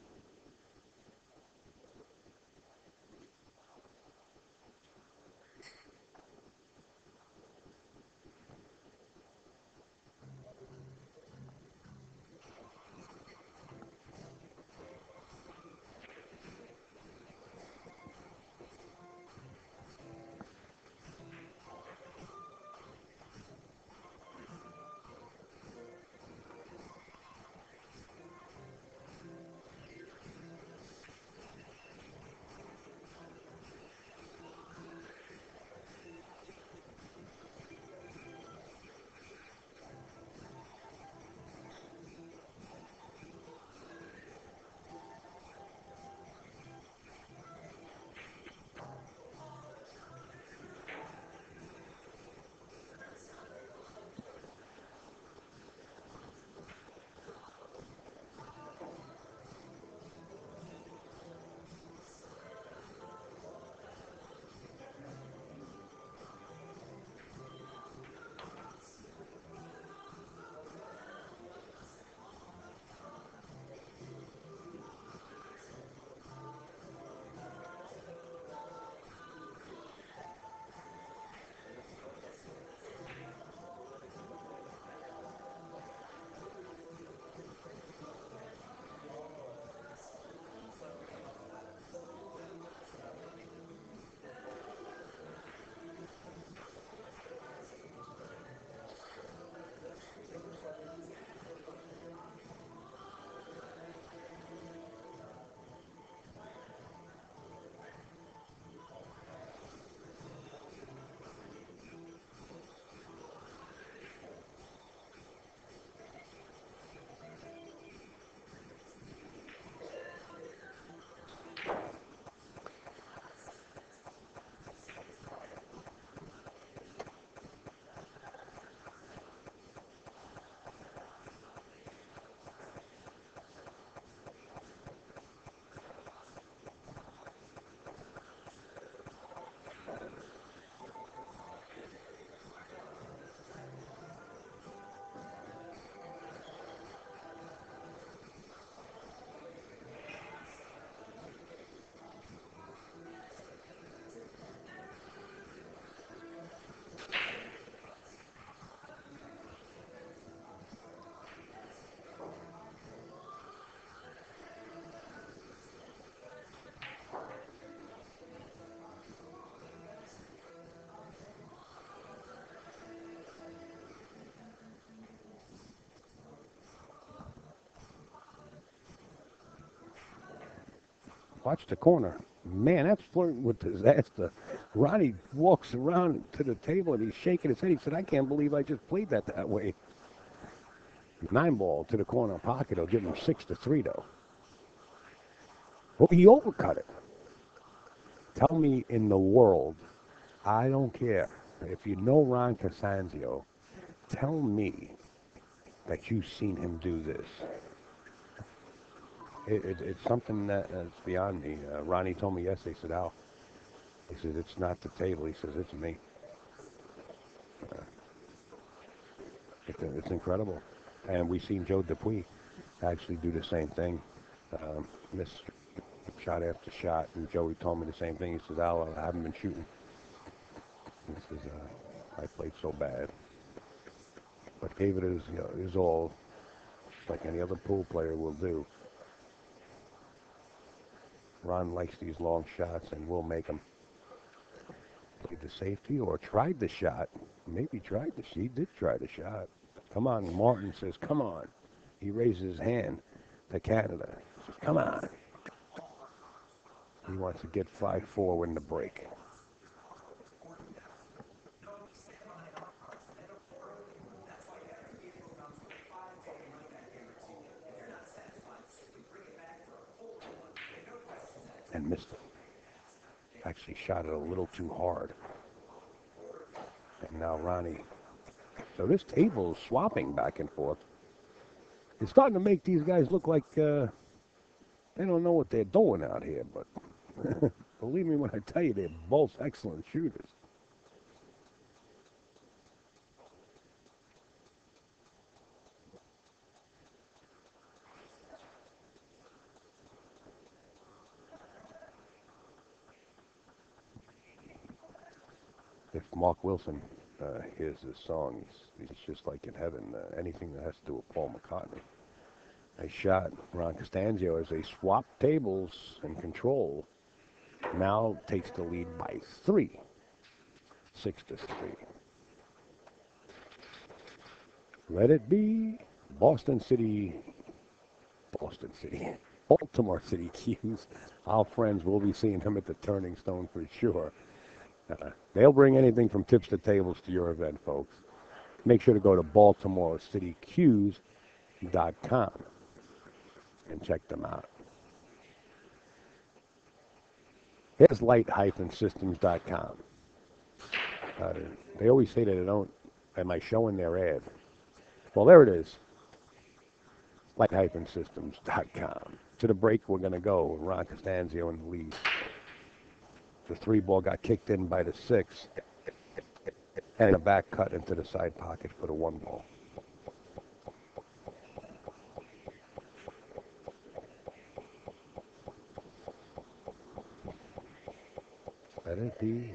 Watch the corner. Man, that's flirting with disaster. Ronnie walks around to the table and he's shaking his head. He said, I can't believe I just played that that way. Nine ball to the corner pocket. He'll give him six to three, though. Well, he overcut it. Tell me in the world, I don't care. If you know Ron Casanzio, tell me that you've seen him do this. It, it, it's something that is beyond me. Uh, Ronnie told me yesterday, he said, Al, he said, it's not the table. He says, it's me. Uh, it, it's incredible. And we've seen Joe Dupuis actually do the same thing. Um, miss shot after shot. And Joey told me the same thing. He says, Al, I haven't been shooting. He says, uh, I played so bad. But David is, you know, is all like any other pool player will do. Ron likes these long shots and will make them. Played the safety or tried the shot. Maybe tried the He did try the shot. Come on, Martin says, come on. He raises his hand to Canada. He says, come on. He wants to get five four in the break. And missed it. Actually shot it a little too hard. And now Ronnie. So this table is swapping back and forth. It's starting to make these guys look like uh, they don't know what they're doing out here. But believe me when I tell you, they're both excellent shooters. If Mark Wilson uh, hears this song, he's, he's just like in heaven. Uh, anything that has to do with Paul McCartney. Nice shot. Ron Casanzio, as they swap tables and control, now takes the lead by three. Six to three. Let it be Boston City, Boston City, Baltimore City Q's. Our friends will be seeing him at the Turning Stone for sure. Uh, they'll bring anything from tips to tables to your event, folks. Make sure to go to baltimore city q's dot com and check them out. Here's light systems dot com. Uh, they always say that they don't, am I showing their ad? Well, there it is. light systems dot com. To the break, we're going to go. Ron Costanzio in the lead. The three ball got kicked in by the six. And a back cut into the side pocket for the one ball. Let it be.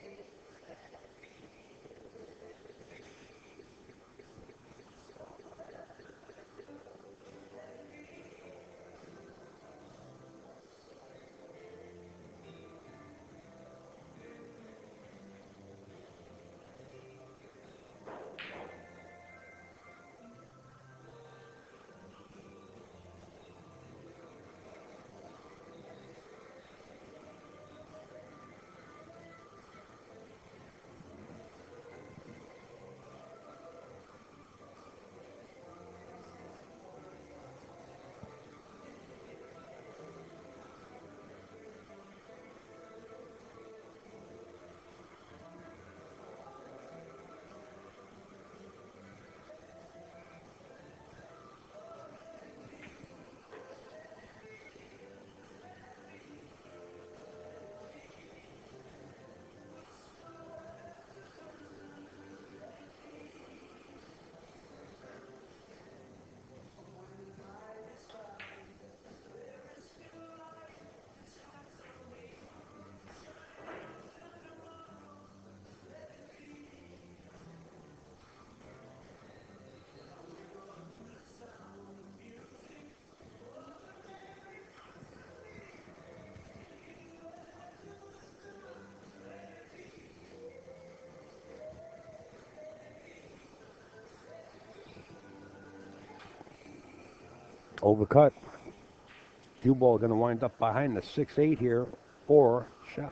Overcut. Cue ball going to wind up behind the six eight here. Four shot.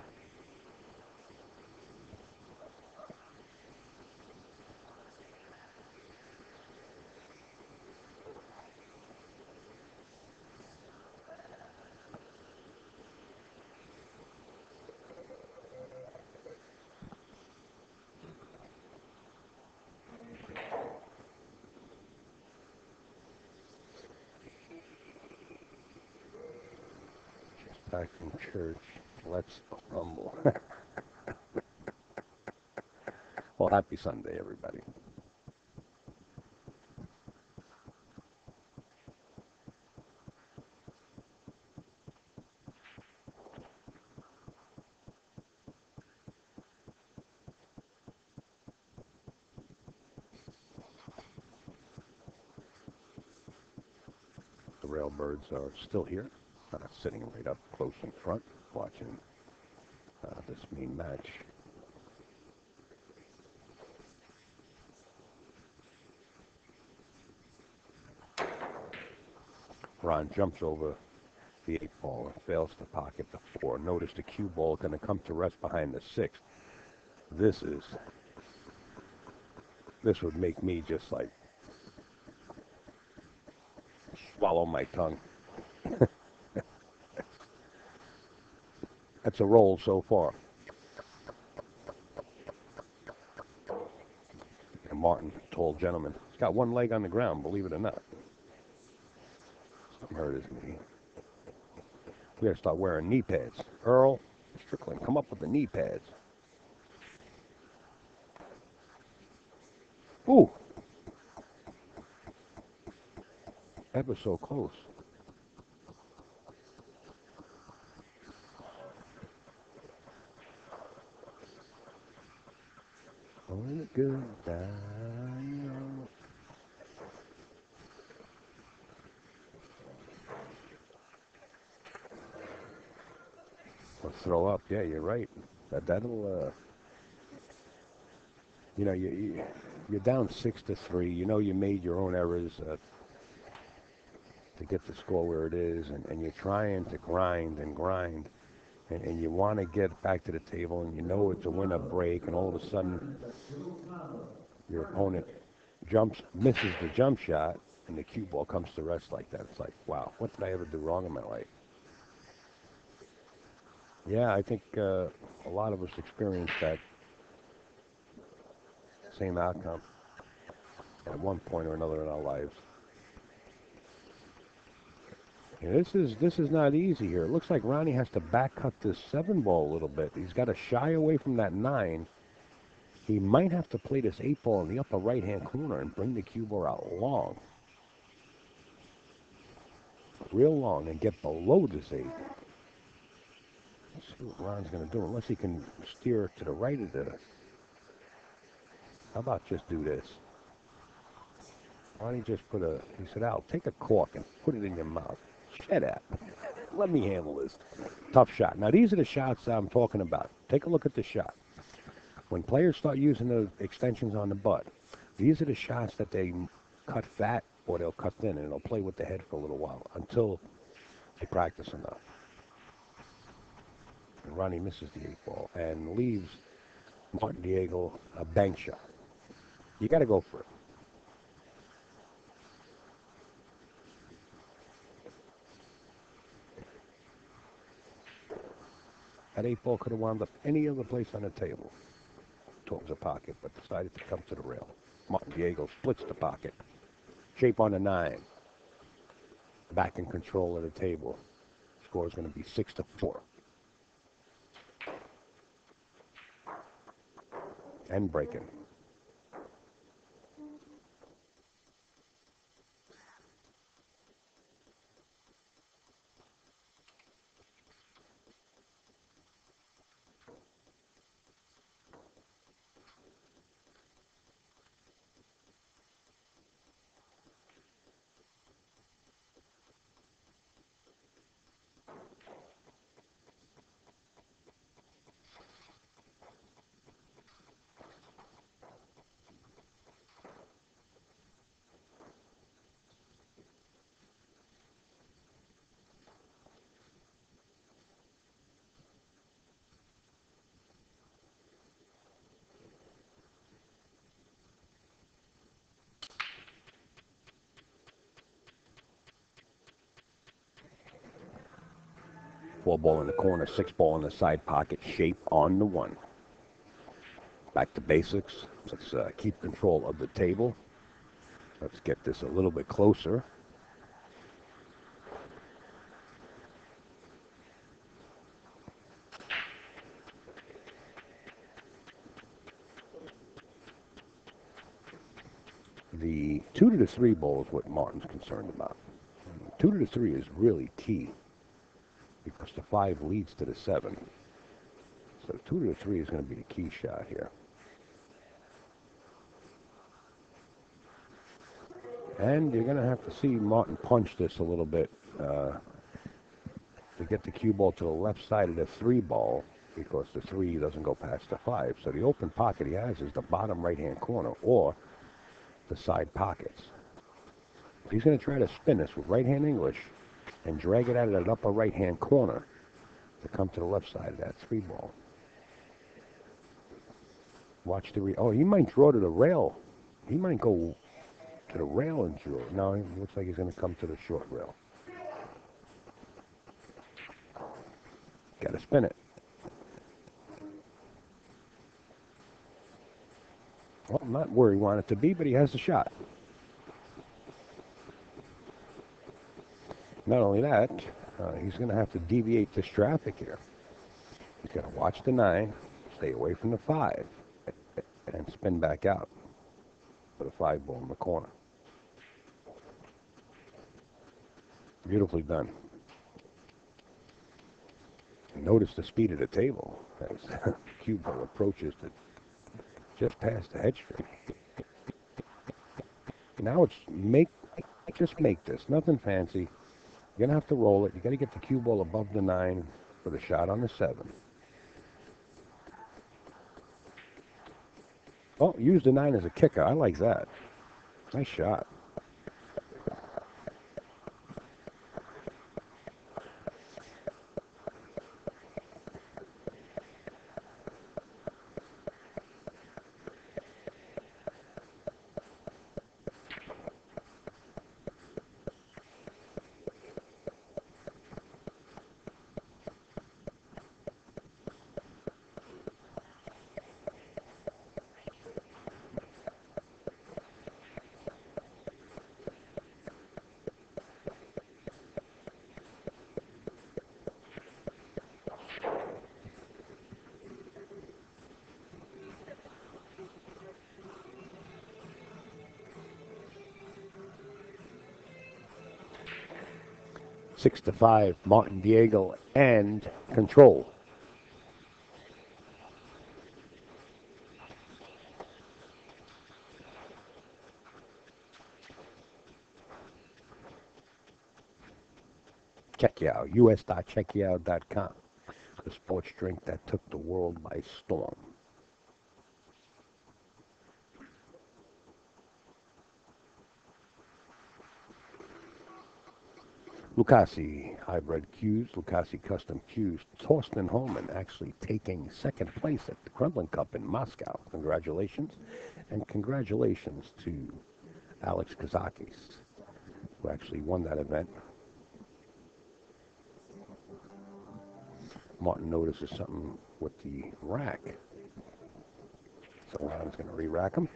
Back from church. Let's rumble. Well, happy Sunday, everybody. The Railbirds are still here, uh, sitting right up close in front, watching uh, this main match. Ron jumps over the eight ball and fails to pocket the four. Notice the cue ball going to come to rest behind the six. This is, this would make me just like swallow my tongue. That's a roll so far. And Martin, tall gentleman, he's got one leg on the ground, believe it or not. Something hurt his knee. We gotta start wearing knee pads. Earl, Strickland, come up with the knee pads. Ooh. Ever so close. On a good time. Let's throw up. Yeah, you're right. That that'll. Uh, you know, you, you you're down six to three. You know, you made your own errors uh, to get the score where it is, and, and you're trying to grind and grind, and, and you want to get back to the table, and you know it's a win or break, and all of a sudden your opponent jumps, misses the jump shot, and the cue ball comes to rest like that. It's like, wow, what did I ever do wrong in my life? Yeah, I think uh, a lot of us experienced that same outcome at one point or another in our lives. And this is this is not easy here. It looks like Ronnie has to back cut this seven ball a little bit. He's got to shy away from that nine. He might have to play this eight ball in the upper right-hand corner and bring the cue ball out long. Real long and get below this eight. Let's see what Ron's going to do, unless he can steer to the right of the... How about just do this? Why don't he just put a... He said, Al, take a cork and put it in your mouth. Shut up. Let me handle this. Tough shot. Now, these are the shots I'm talking about. Take a look at the shot. When players start using the extensions on the butt, these are the shots that they cut fat or they'll cut thin, and they'll play with the head for a little while until they practice enough. And Ronnie misses the eight ball and leaves Martin Daigle a bank shot. You got to go for it. That eight ball could have wound up any other place on the table towards the pocket, but decided to come to the rail. Martin Daigle splits the pocket. Shape on a nine. Back in control of the table. Score is going to be six to four. And breaking. Four ball in the corner, six ball in the side pocket, shape on the one. Back to basics. Let's uh, keep control of the table. Let's get this a little bit closer. The two to the three ball is what Martin's concerned about. Two to the three is really key because the five leads to the seven. So two to the three is going to be the key shot here. And you're going to have to see Martin punch this a little bit uh, to get the cue ball to the left side of the three ball because the three doesn't go past the five. So the open pocket he has is the bottom right-hand corner or the side pockets. If he's going to try to spin this with right-hand English, and drag it out of that upper right-hand corner to come to the left side of that three ball. Watch the re. Oh, he might draw to the rail. He might go to the rail and draw. No, it looks like he's going to come to the short rail. Got to spin it. Well, not where he wanted it to be, but he has the shot. Not only that, uh, he's going to have to deviate this traffic here. He's got to watch the nine, stay away from the five, and spin back out for the five ball in the corner. Beautifully done. Notice the speed of the table as cue ball approaches to just past the hedge tree. Now it's make, just make this, nothing fancy. You're gonna have to roll it. You got to get the cue ball above the nine for the shot on the seven. Oh, use the nine as a kicker. I like that. Nice shot. Six to five, Martin Daigle and control. Check you out, u s dot check you out dot com. The sports drink that took the world by storm. Lucasi hybrid cues, Lucasi custom cues. Torsten Holman actually taking second place at the Kremlin Cup in Moscow. Congratulations. And congratulations to Alex Kazakis, who actually won that event. Martin notices something with the rack. So Ron's going to re-rack him.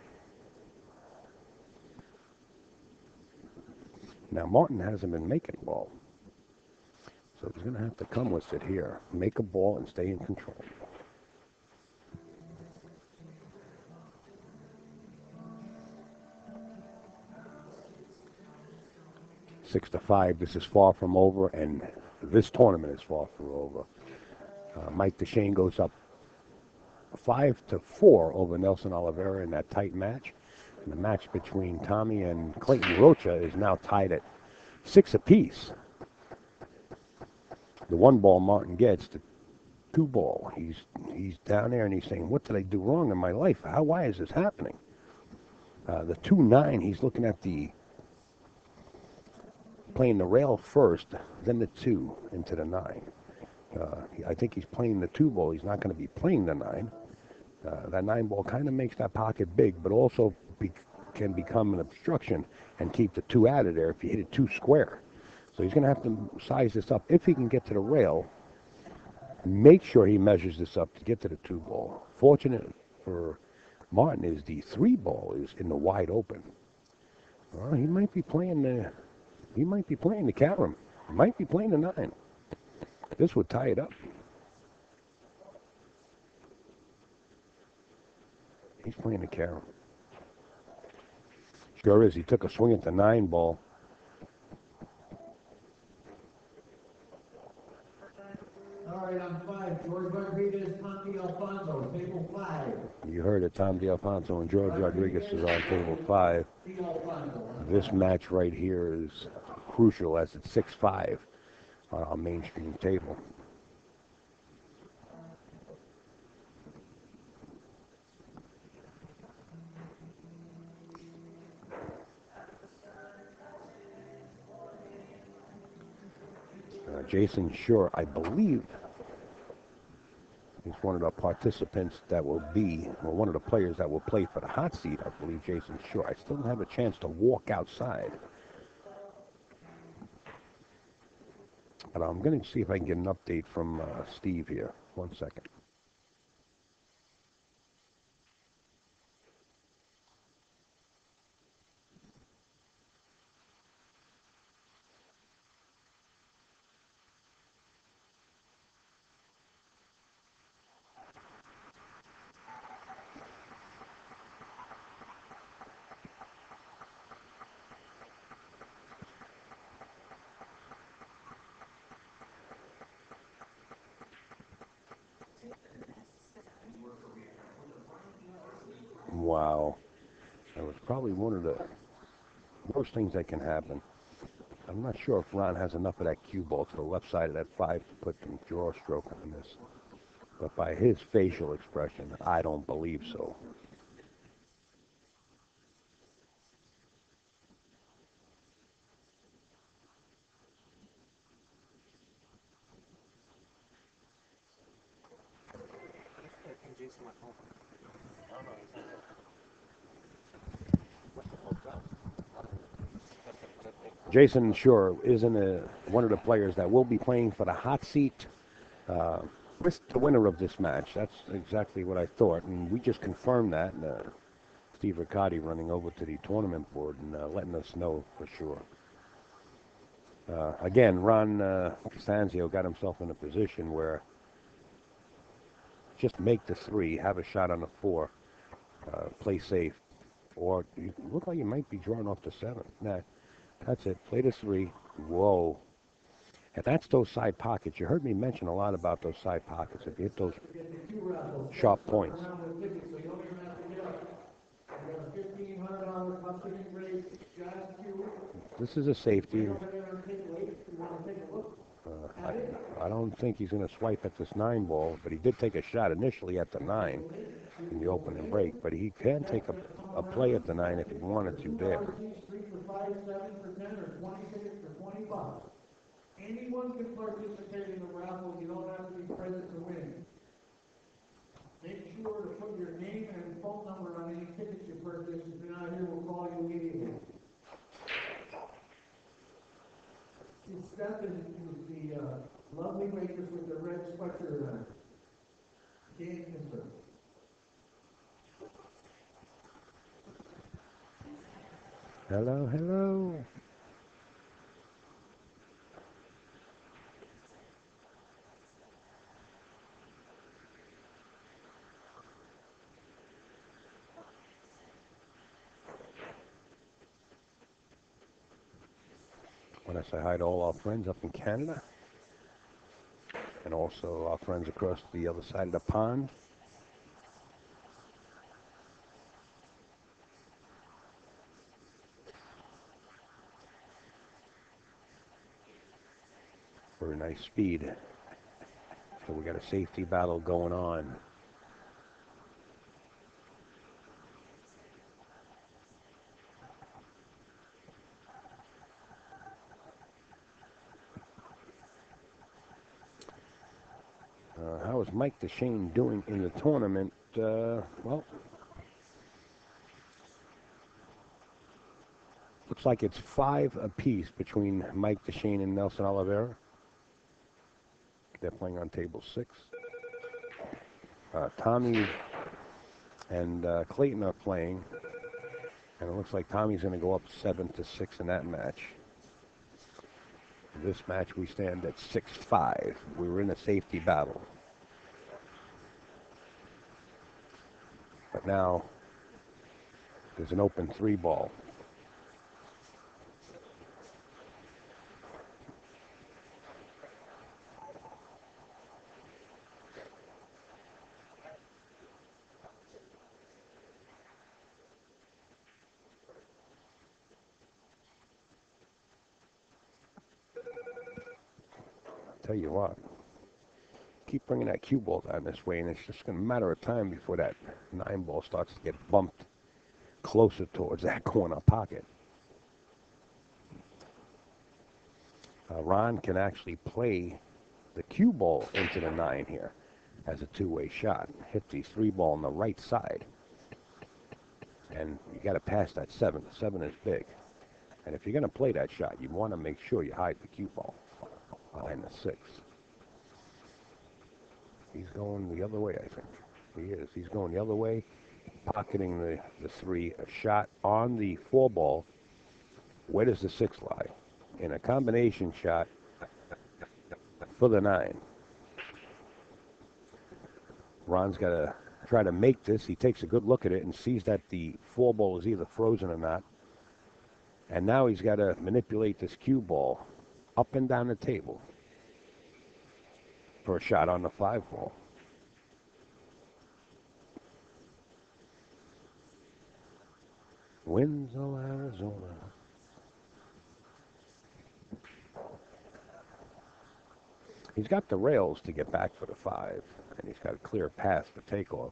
Now, Martin hasn't been making a ball. So he's going to have to come with it here. Make a ball and stay in control. Six to five. This is far from over, and this tournament is far from over. Uh, Mike DeShane goes up five to four over Nelson Oliveira in that tight match. And the match between Tommy and Clayton Rocha is now tied at six apiece. The one ball Martin gets, the two ball. He's he's down there and he's saying, "What did I do wrong in my life? How why is this happening?" Uh, the two nine. He's looking at the playing the rail first, then the two into the nine. Uh, I think he's playing the two ball. He's not going to be playing the nine. Uh, that nine ball kind of makes that pocket big, but also be, can become an obstruction and keep the two out of there if you hit it too square. So he's going to have to size this up if he can get to the rail. Make sure he measures this up to get to the two ball. Fortunate for Martin is the three ball is in the wide open. Well, he might be playing the he might be playing the carom. He might be playing the nine. This would tie it up. He's playing the carom. Sure is. He took a swing at the nine ball. All right, on five, George Rodriguez, Monty Alfonso, table five. You heard it, Tom D'Alfonso and George Rodriguez is on table five. This match right here is crucial as it's six five on our mainstream table. Jason Shore, I believe, is one of the participants that will be, or one of the players that will play for the hot seat, I believe, Jason Shore. I still don't have a chance to walk outside. But I'm going to see if I can get an update from uh, Steve here. One second. Wow. That was probably one of the worst things that can happen. I'm not sure if Ron has enough of that cue ball to the left side of that five to put some draw stroke on this. But by his facial expression, I don't believe so. Jason Shore isn't a, one of the players that will be playing for the hot seat. Uh, with the winner of this match. That's exactly what I thought, and we just confirmed that. Uh, Steve Riccardi running over to the tournament board and uh, letting us know for sure. Uh, again, Ron uh, Casanzio got himself in a position where just make the three, have a shot on the four, uh, play safe, or you look like you might be drawing off the seven. Nah, that's it. Play the three. Whoa. And that's those side pockets. You heard me mention a lot about those side pockets. If you hit those sharp points. This is a safety. Uh, I, I don't think he's going to swipe at this nine ball, but he did take a shot initially at the nine in the opening break. But he can take a, a play at the nine if he wanted to there. Anyone can participate in the raffle. You don't have to be present to win. Make sure to put your name and phone number on any tickets you purchase. If you're not here, we'll call you immediately. See, Steph is, is the uh, lovely waitress with the red sweatshirt on. Can't miss her. Hello, hello. I want to say hi to all our friends up in Canada and also our friends across the other side of the pond. Very nice speed. So we got a safety battle going on. Uh, how is Mike DeShane doing in the tournament? Uh, well, looks like it's five apiece between Mike DeShane and Nelson Oliveira. They're playing on table six. Uh, Tommy and uh, Clayton are playing, and it looks like Tommy's going to go up seven to six in that match. In this match, we stand at six five. We were in a safety battle. But now, there's an open three ball. Tell you what, keep bringing that cue ball down this way, and it's just going to matter of time before that nine ball starts to get bumped closer towards that corner pocket. Uh, Ron can actually play the cue ball into the nine here as a two-way shot. Hit the three ball on the right side. And you got to pass that seven. The seven is big. And if you're going to play that shot, you want to make sure you hide the cue ball behind the six. He's going the other way, I think. He is. He's going the other way, pocketing the, the three. A shot on the four ball. Where does the six lie? In a combination shot for the nine. Ron's got to try to make this. He takes a good look at it and sees that the four ball is either frozen or not. And now he's got to manipulate this cue ball up and down the table for a shot on the five ball. Winslow, Arizona. He's got the rails to get back for the five, and he's got a clear path for takeoff.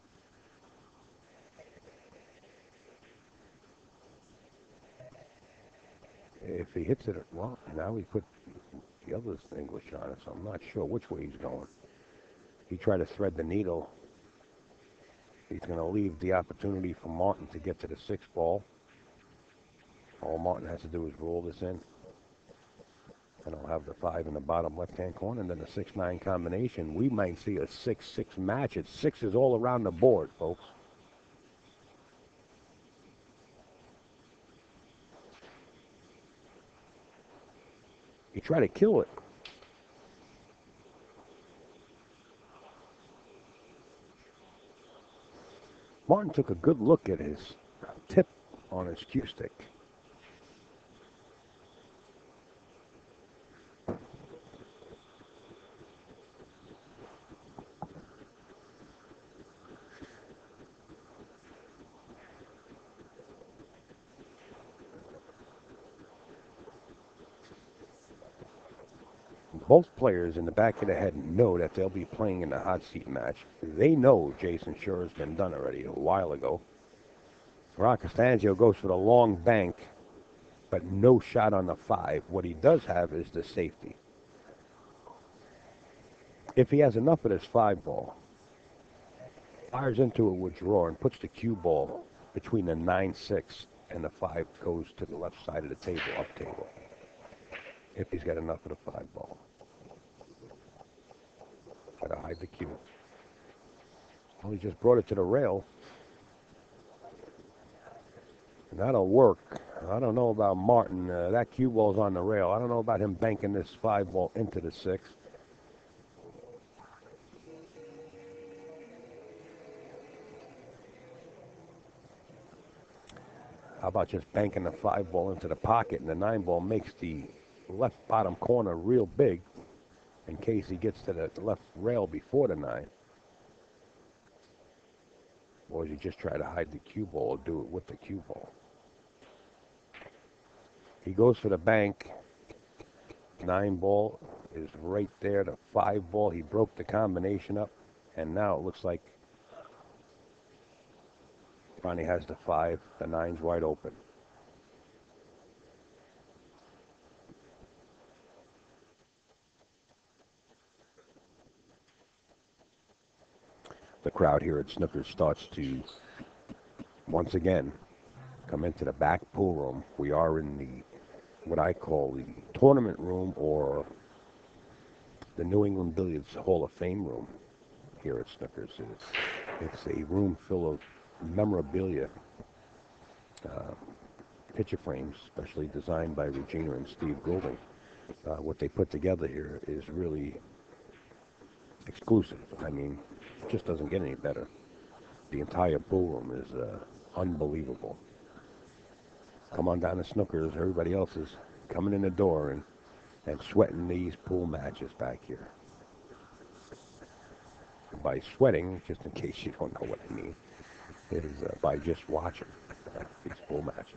If he hits it, well, now he put the other English on it, so I'm not sure which way he's going. He tried to thread the needle. He's going to leave the opportunity for Martin to get to the six ball. All Martin has to do is roll this in. And I'll have the five in the bottom left-hand corner, and then the six nine combination. We might see a six six match. It's sixes all around the board, folks. He tried to kill it. Martin took a good look at his tip on his cue stick. Both players in the back of the head know that they'll be playing in the hot seat match. They know Jason Sure has been done already a while ago. Ron Casanzio goes for the long bank, but no shot on the five. What he does have is the safety. If he has enough of this five ball, fires into a withdraw and puts the cue ball between the nine six and the five, goes to the left side of the table, up table. If he's got enough of the five ball. Try to hide the cue. Well, he just brought it to the rail. And that'll work. I don't know about Martin. Uh, that cue ball's on the rail. I don't know about him banking this five ball into the six. How about just banking the five ball into the pocket, and the nine ball makes the left bottom corner real big in case he gets to the left rail before the nine. Or does he just try to hide the cue ball or do it with the cue ball? He goes for the bank. Nine ball is right there. The five ball, he broke the combination up, and now it looks like Ronnie has the five. The nine's wide open. The crowd here at Snookers starts to, once again, come into the back pool room. We are in the, what I call the tournament room, or the New England Billiards Hall of Fame room here at Snookers. It's, it's a room full of memorabilia, uh, picture frames, especially designed by Regina and Steve Goulding. Uh, what they put together here is really exclusive. I mean, it just doesn't get any better. The entire pool room is uh, unbelievable. Come on down to Snookers. Everybody else is coming in the door and, and sweating these pool matches back here. By sweating, just in case you don't know what I mean, is uh, by just watching these pool matches.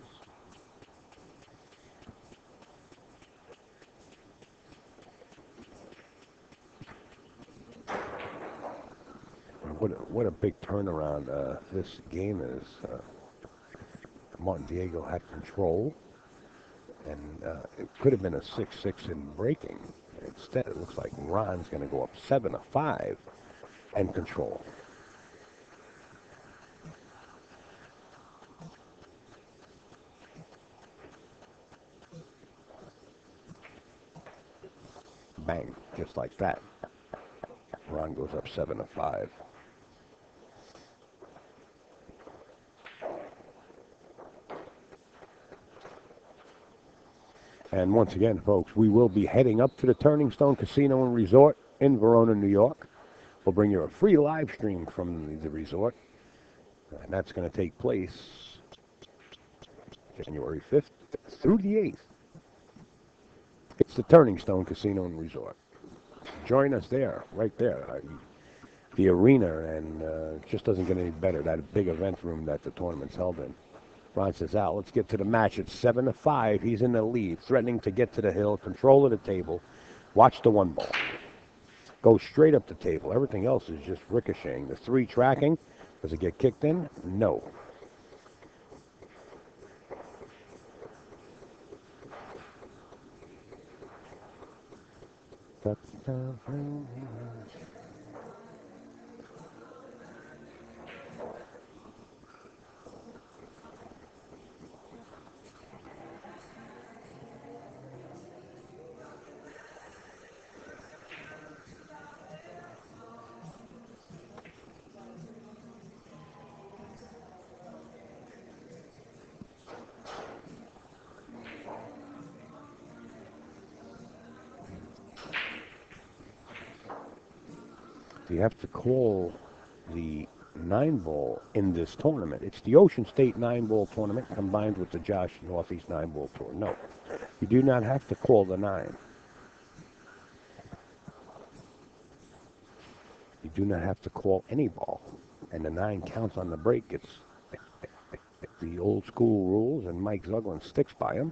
What a, what a big turnaround uh, this game is. Uh, Martin Daigle had control, And uh, it could have been a six six in breaking. Instead, it looks like Ron's going to go up seven to five and control. Bang, just like that. Ron goes up seven to five. And once again, folks, we will be heading up to the Turning Stone Casino and Resort in Verona, New York. We'll bring you a free live stream from the resort, and that's going to take place January fifth through the eighth. It's the Turning Stone Casino and Resort. Join us there, right there. Uh, the arena, and uh, it just doesn't get any better. That big event room that the tournament's held in. Ron says, Al, let's get to the match. It's seven to five. He's in the lead, threatening to get to the hill, control of the table. Watch the one ball. Go straight up the table. Everything else is just ricocheting. The three tracking. Does it get kicked in? No. You have to call the nine ball in this tournament. It's the Ocean State nine ball tournament combined with the Josh Northeast nine ball tour. No, you do not have to call the nine. You do not have to call any ball, and the nine counts on the break. It's the old school rules, and Mike Zuglin sticks by them.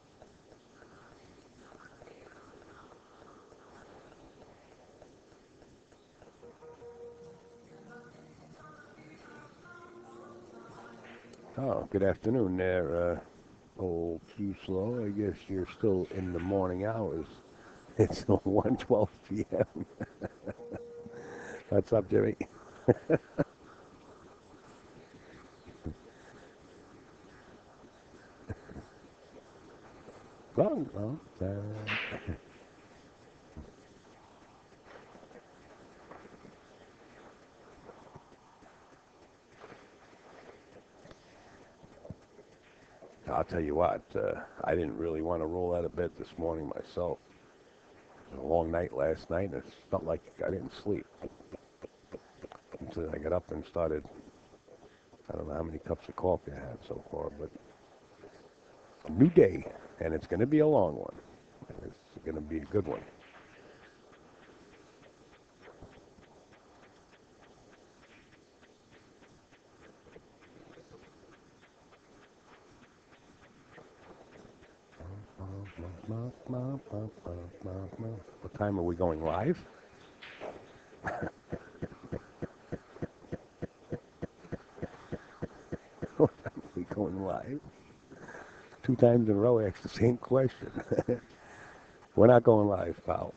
Oh, good afternoon there, uh, old Q Slow. I guess you're still in the morning hours. It's one twelve p m What's up, Jimmy? Well, well, uh, I'll tell you what, uh, I didn't really want to roll out of bed this morning myself. It was a long night last night, and it felt like I didn't sleep. Until I got up and started, I don't know how many cups of coffee I had so far, but a new day, and it's going to be a long one. It's going to be a good one. What time are we going live? What time are we going live? Two times in a row I asked the same question. We're not going live, pal.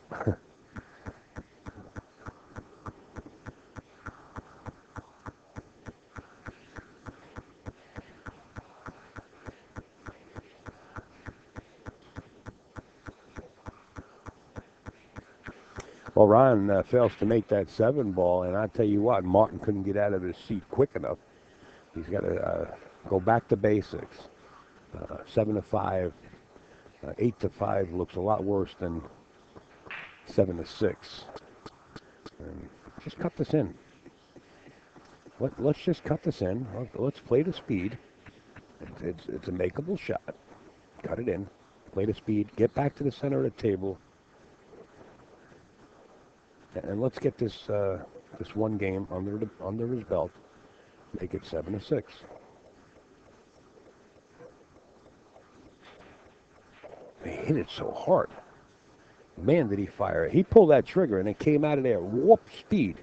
Well, Ron uh, fails to make that seven ball, and I tell you what, Martin couldn't get out of his seat quick enough. He's got to uh, go back to basics. Uh, seven to five, uh, eight to five looks a lot worse than seven to six. And just cut this in. Let, let's just cut this in. Let's play the speed. It's, it's, it's a makeable shot. Cut it in. Play the speed. Get back to the center of the table. And let's get this uh, this one game under the, under his belt. Make it seven to six. They hit it so hard. Man, did he fire it. He pulled that trigger, and it came out of there. Whoop, speed.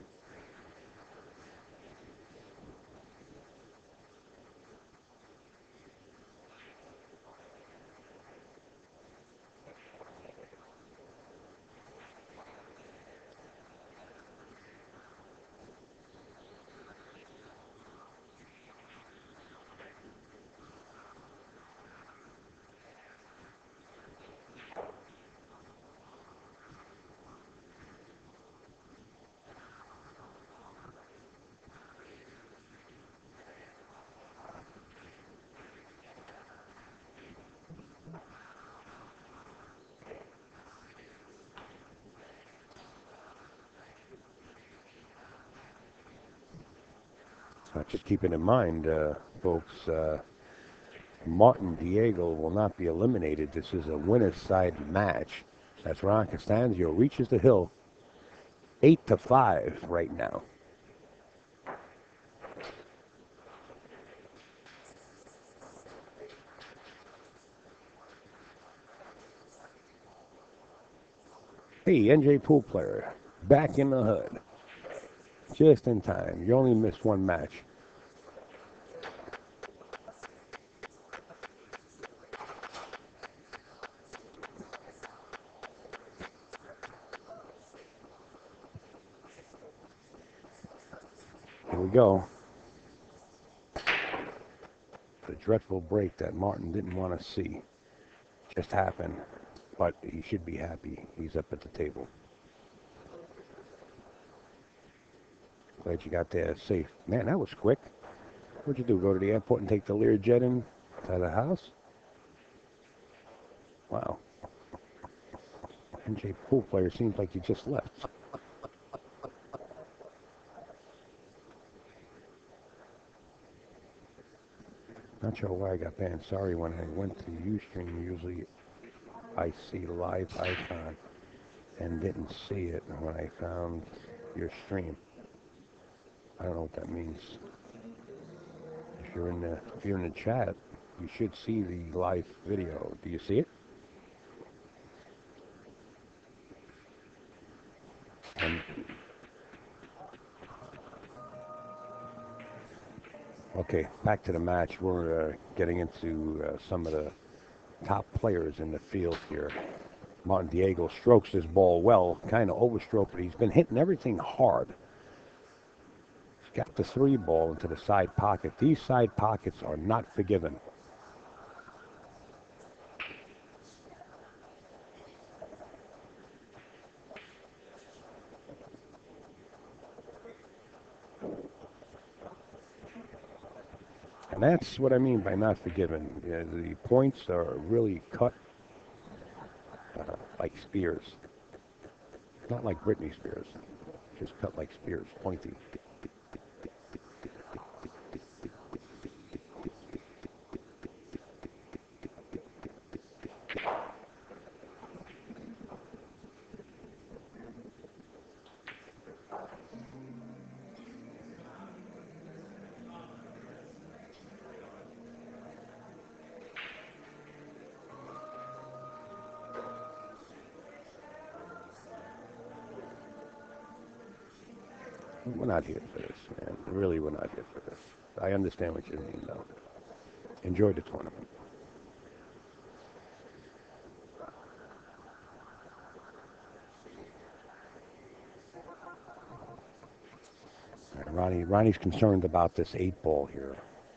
Uh, just keeping in mind, uh, folks, uh, Martin Daigle will not be eliminated. This is a winner's side match. That's Ron Casanzio reaches the hill, eight to five right now. Hey, N J Pool player, back in the hood. Just in time. You only missed one match. Here we go. The dreadful break that Martin didn't want to see just happened, but he should be happy. He's up at the table. Glad you got there safe. Man, that was quick. What'd you do, go to the airport and take the Learjet in to the house? Wow. N J Pool player seems like he just left. Not sure why I got banned. Sorry, when I went to Ustream, usually I see the live icon and didn't see it when I found your stream. I don't know what that means. If you're in the if you're in the chat, you should see the live video. Do you see it? And okay, back to the match. We're uh, getting into uh, some of the top players in the field here. Martin Daigle strokes his ball well, kind of overstroked it. He's been hitting everything hard. He's got the three ball into the side pocket. These side pockets are not forgiven. And that's what I mean by not forgiven. Yeah, the points are really cut uh, like spears. Not like Britney Spears, just cut like spears, pointy. We're not here for this, man. Really, we're not here for this. I understand what you mean, though. Enjoy the tournament. Right, Ronnie, Ronnie's concerned about this eight ball here.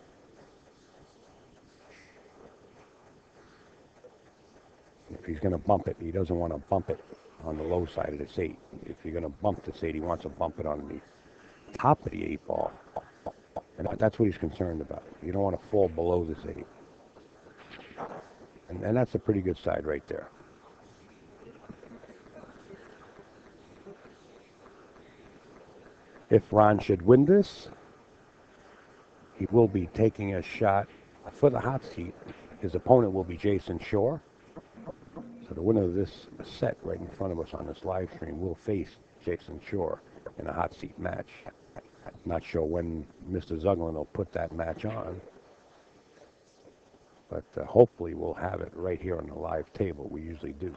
If he's going to bump it, he doesn't want to bump it on the low side of this eight. If you're going to bump this eight, he wants to bump it on the top of the eight ball. And that's what he's concerned about. You don't want to fall below this eight. And, and that's a pretty good side right there. If Ron should win this, he will be taking a shot for the hot seat. His opponent will be Jason Shore. So the winner of this set right in front of us on this live stream will face Jason Shore in a hot seat match. Not sure when Mister Zuglin will put that match on, but uh, hopefully we'll have it right here on the live table. We usually do.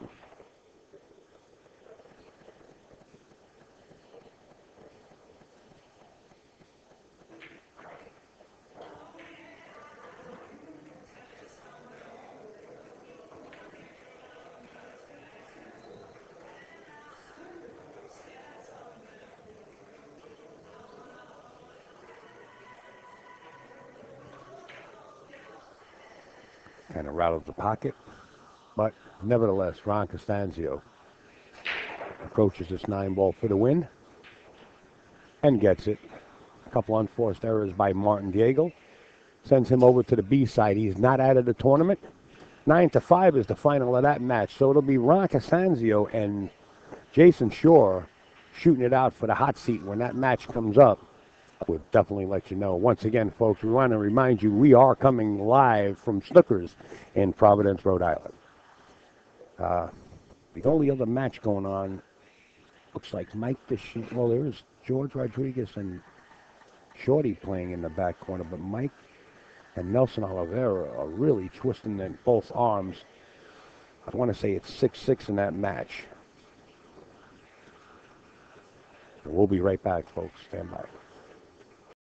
Kind of rattled the pocket, but nevertheless, Ron Casanzio approaches this nine ball for the win and gets it. A couple unforced errors by Martin Daigle sends him over to the B side. He's not out of the tournament. Nine to five is the final of that match, so it'll be Ron Casanzio and Jason Shore shooting it out for the hot seat when that match comes up. We'll definitely let you know. Once again, folks, we want to remind you we are coming live from Snookers in Providence, Rhode Island. Uh, the only other match going on looks like Mike Fish. Well, there is George Rodriguez and Shorty playing in the back corner, but Mike and Nelson Oliveira are really twisting in both arms. I want to say it's six six in that match. We'll be right back, folks. Stand by.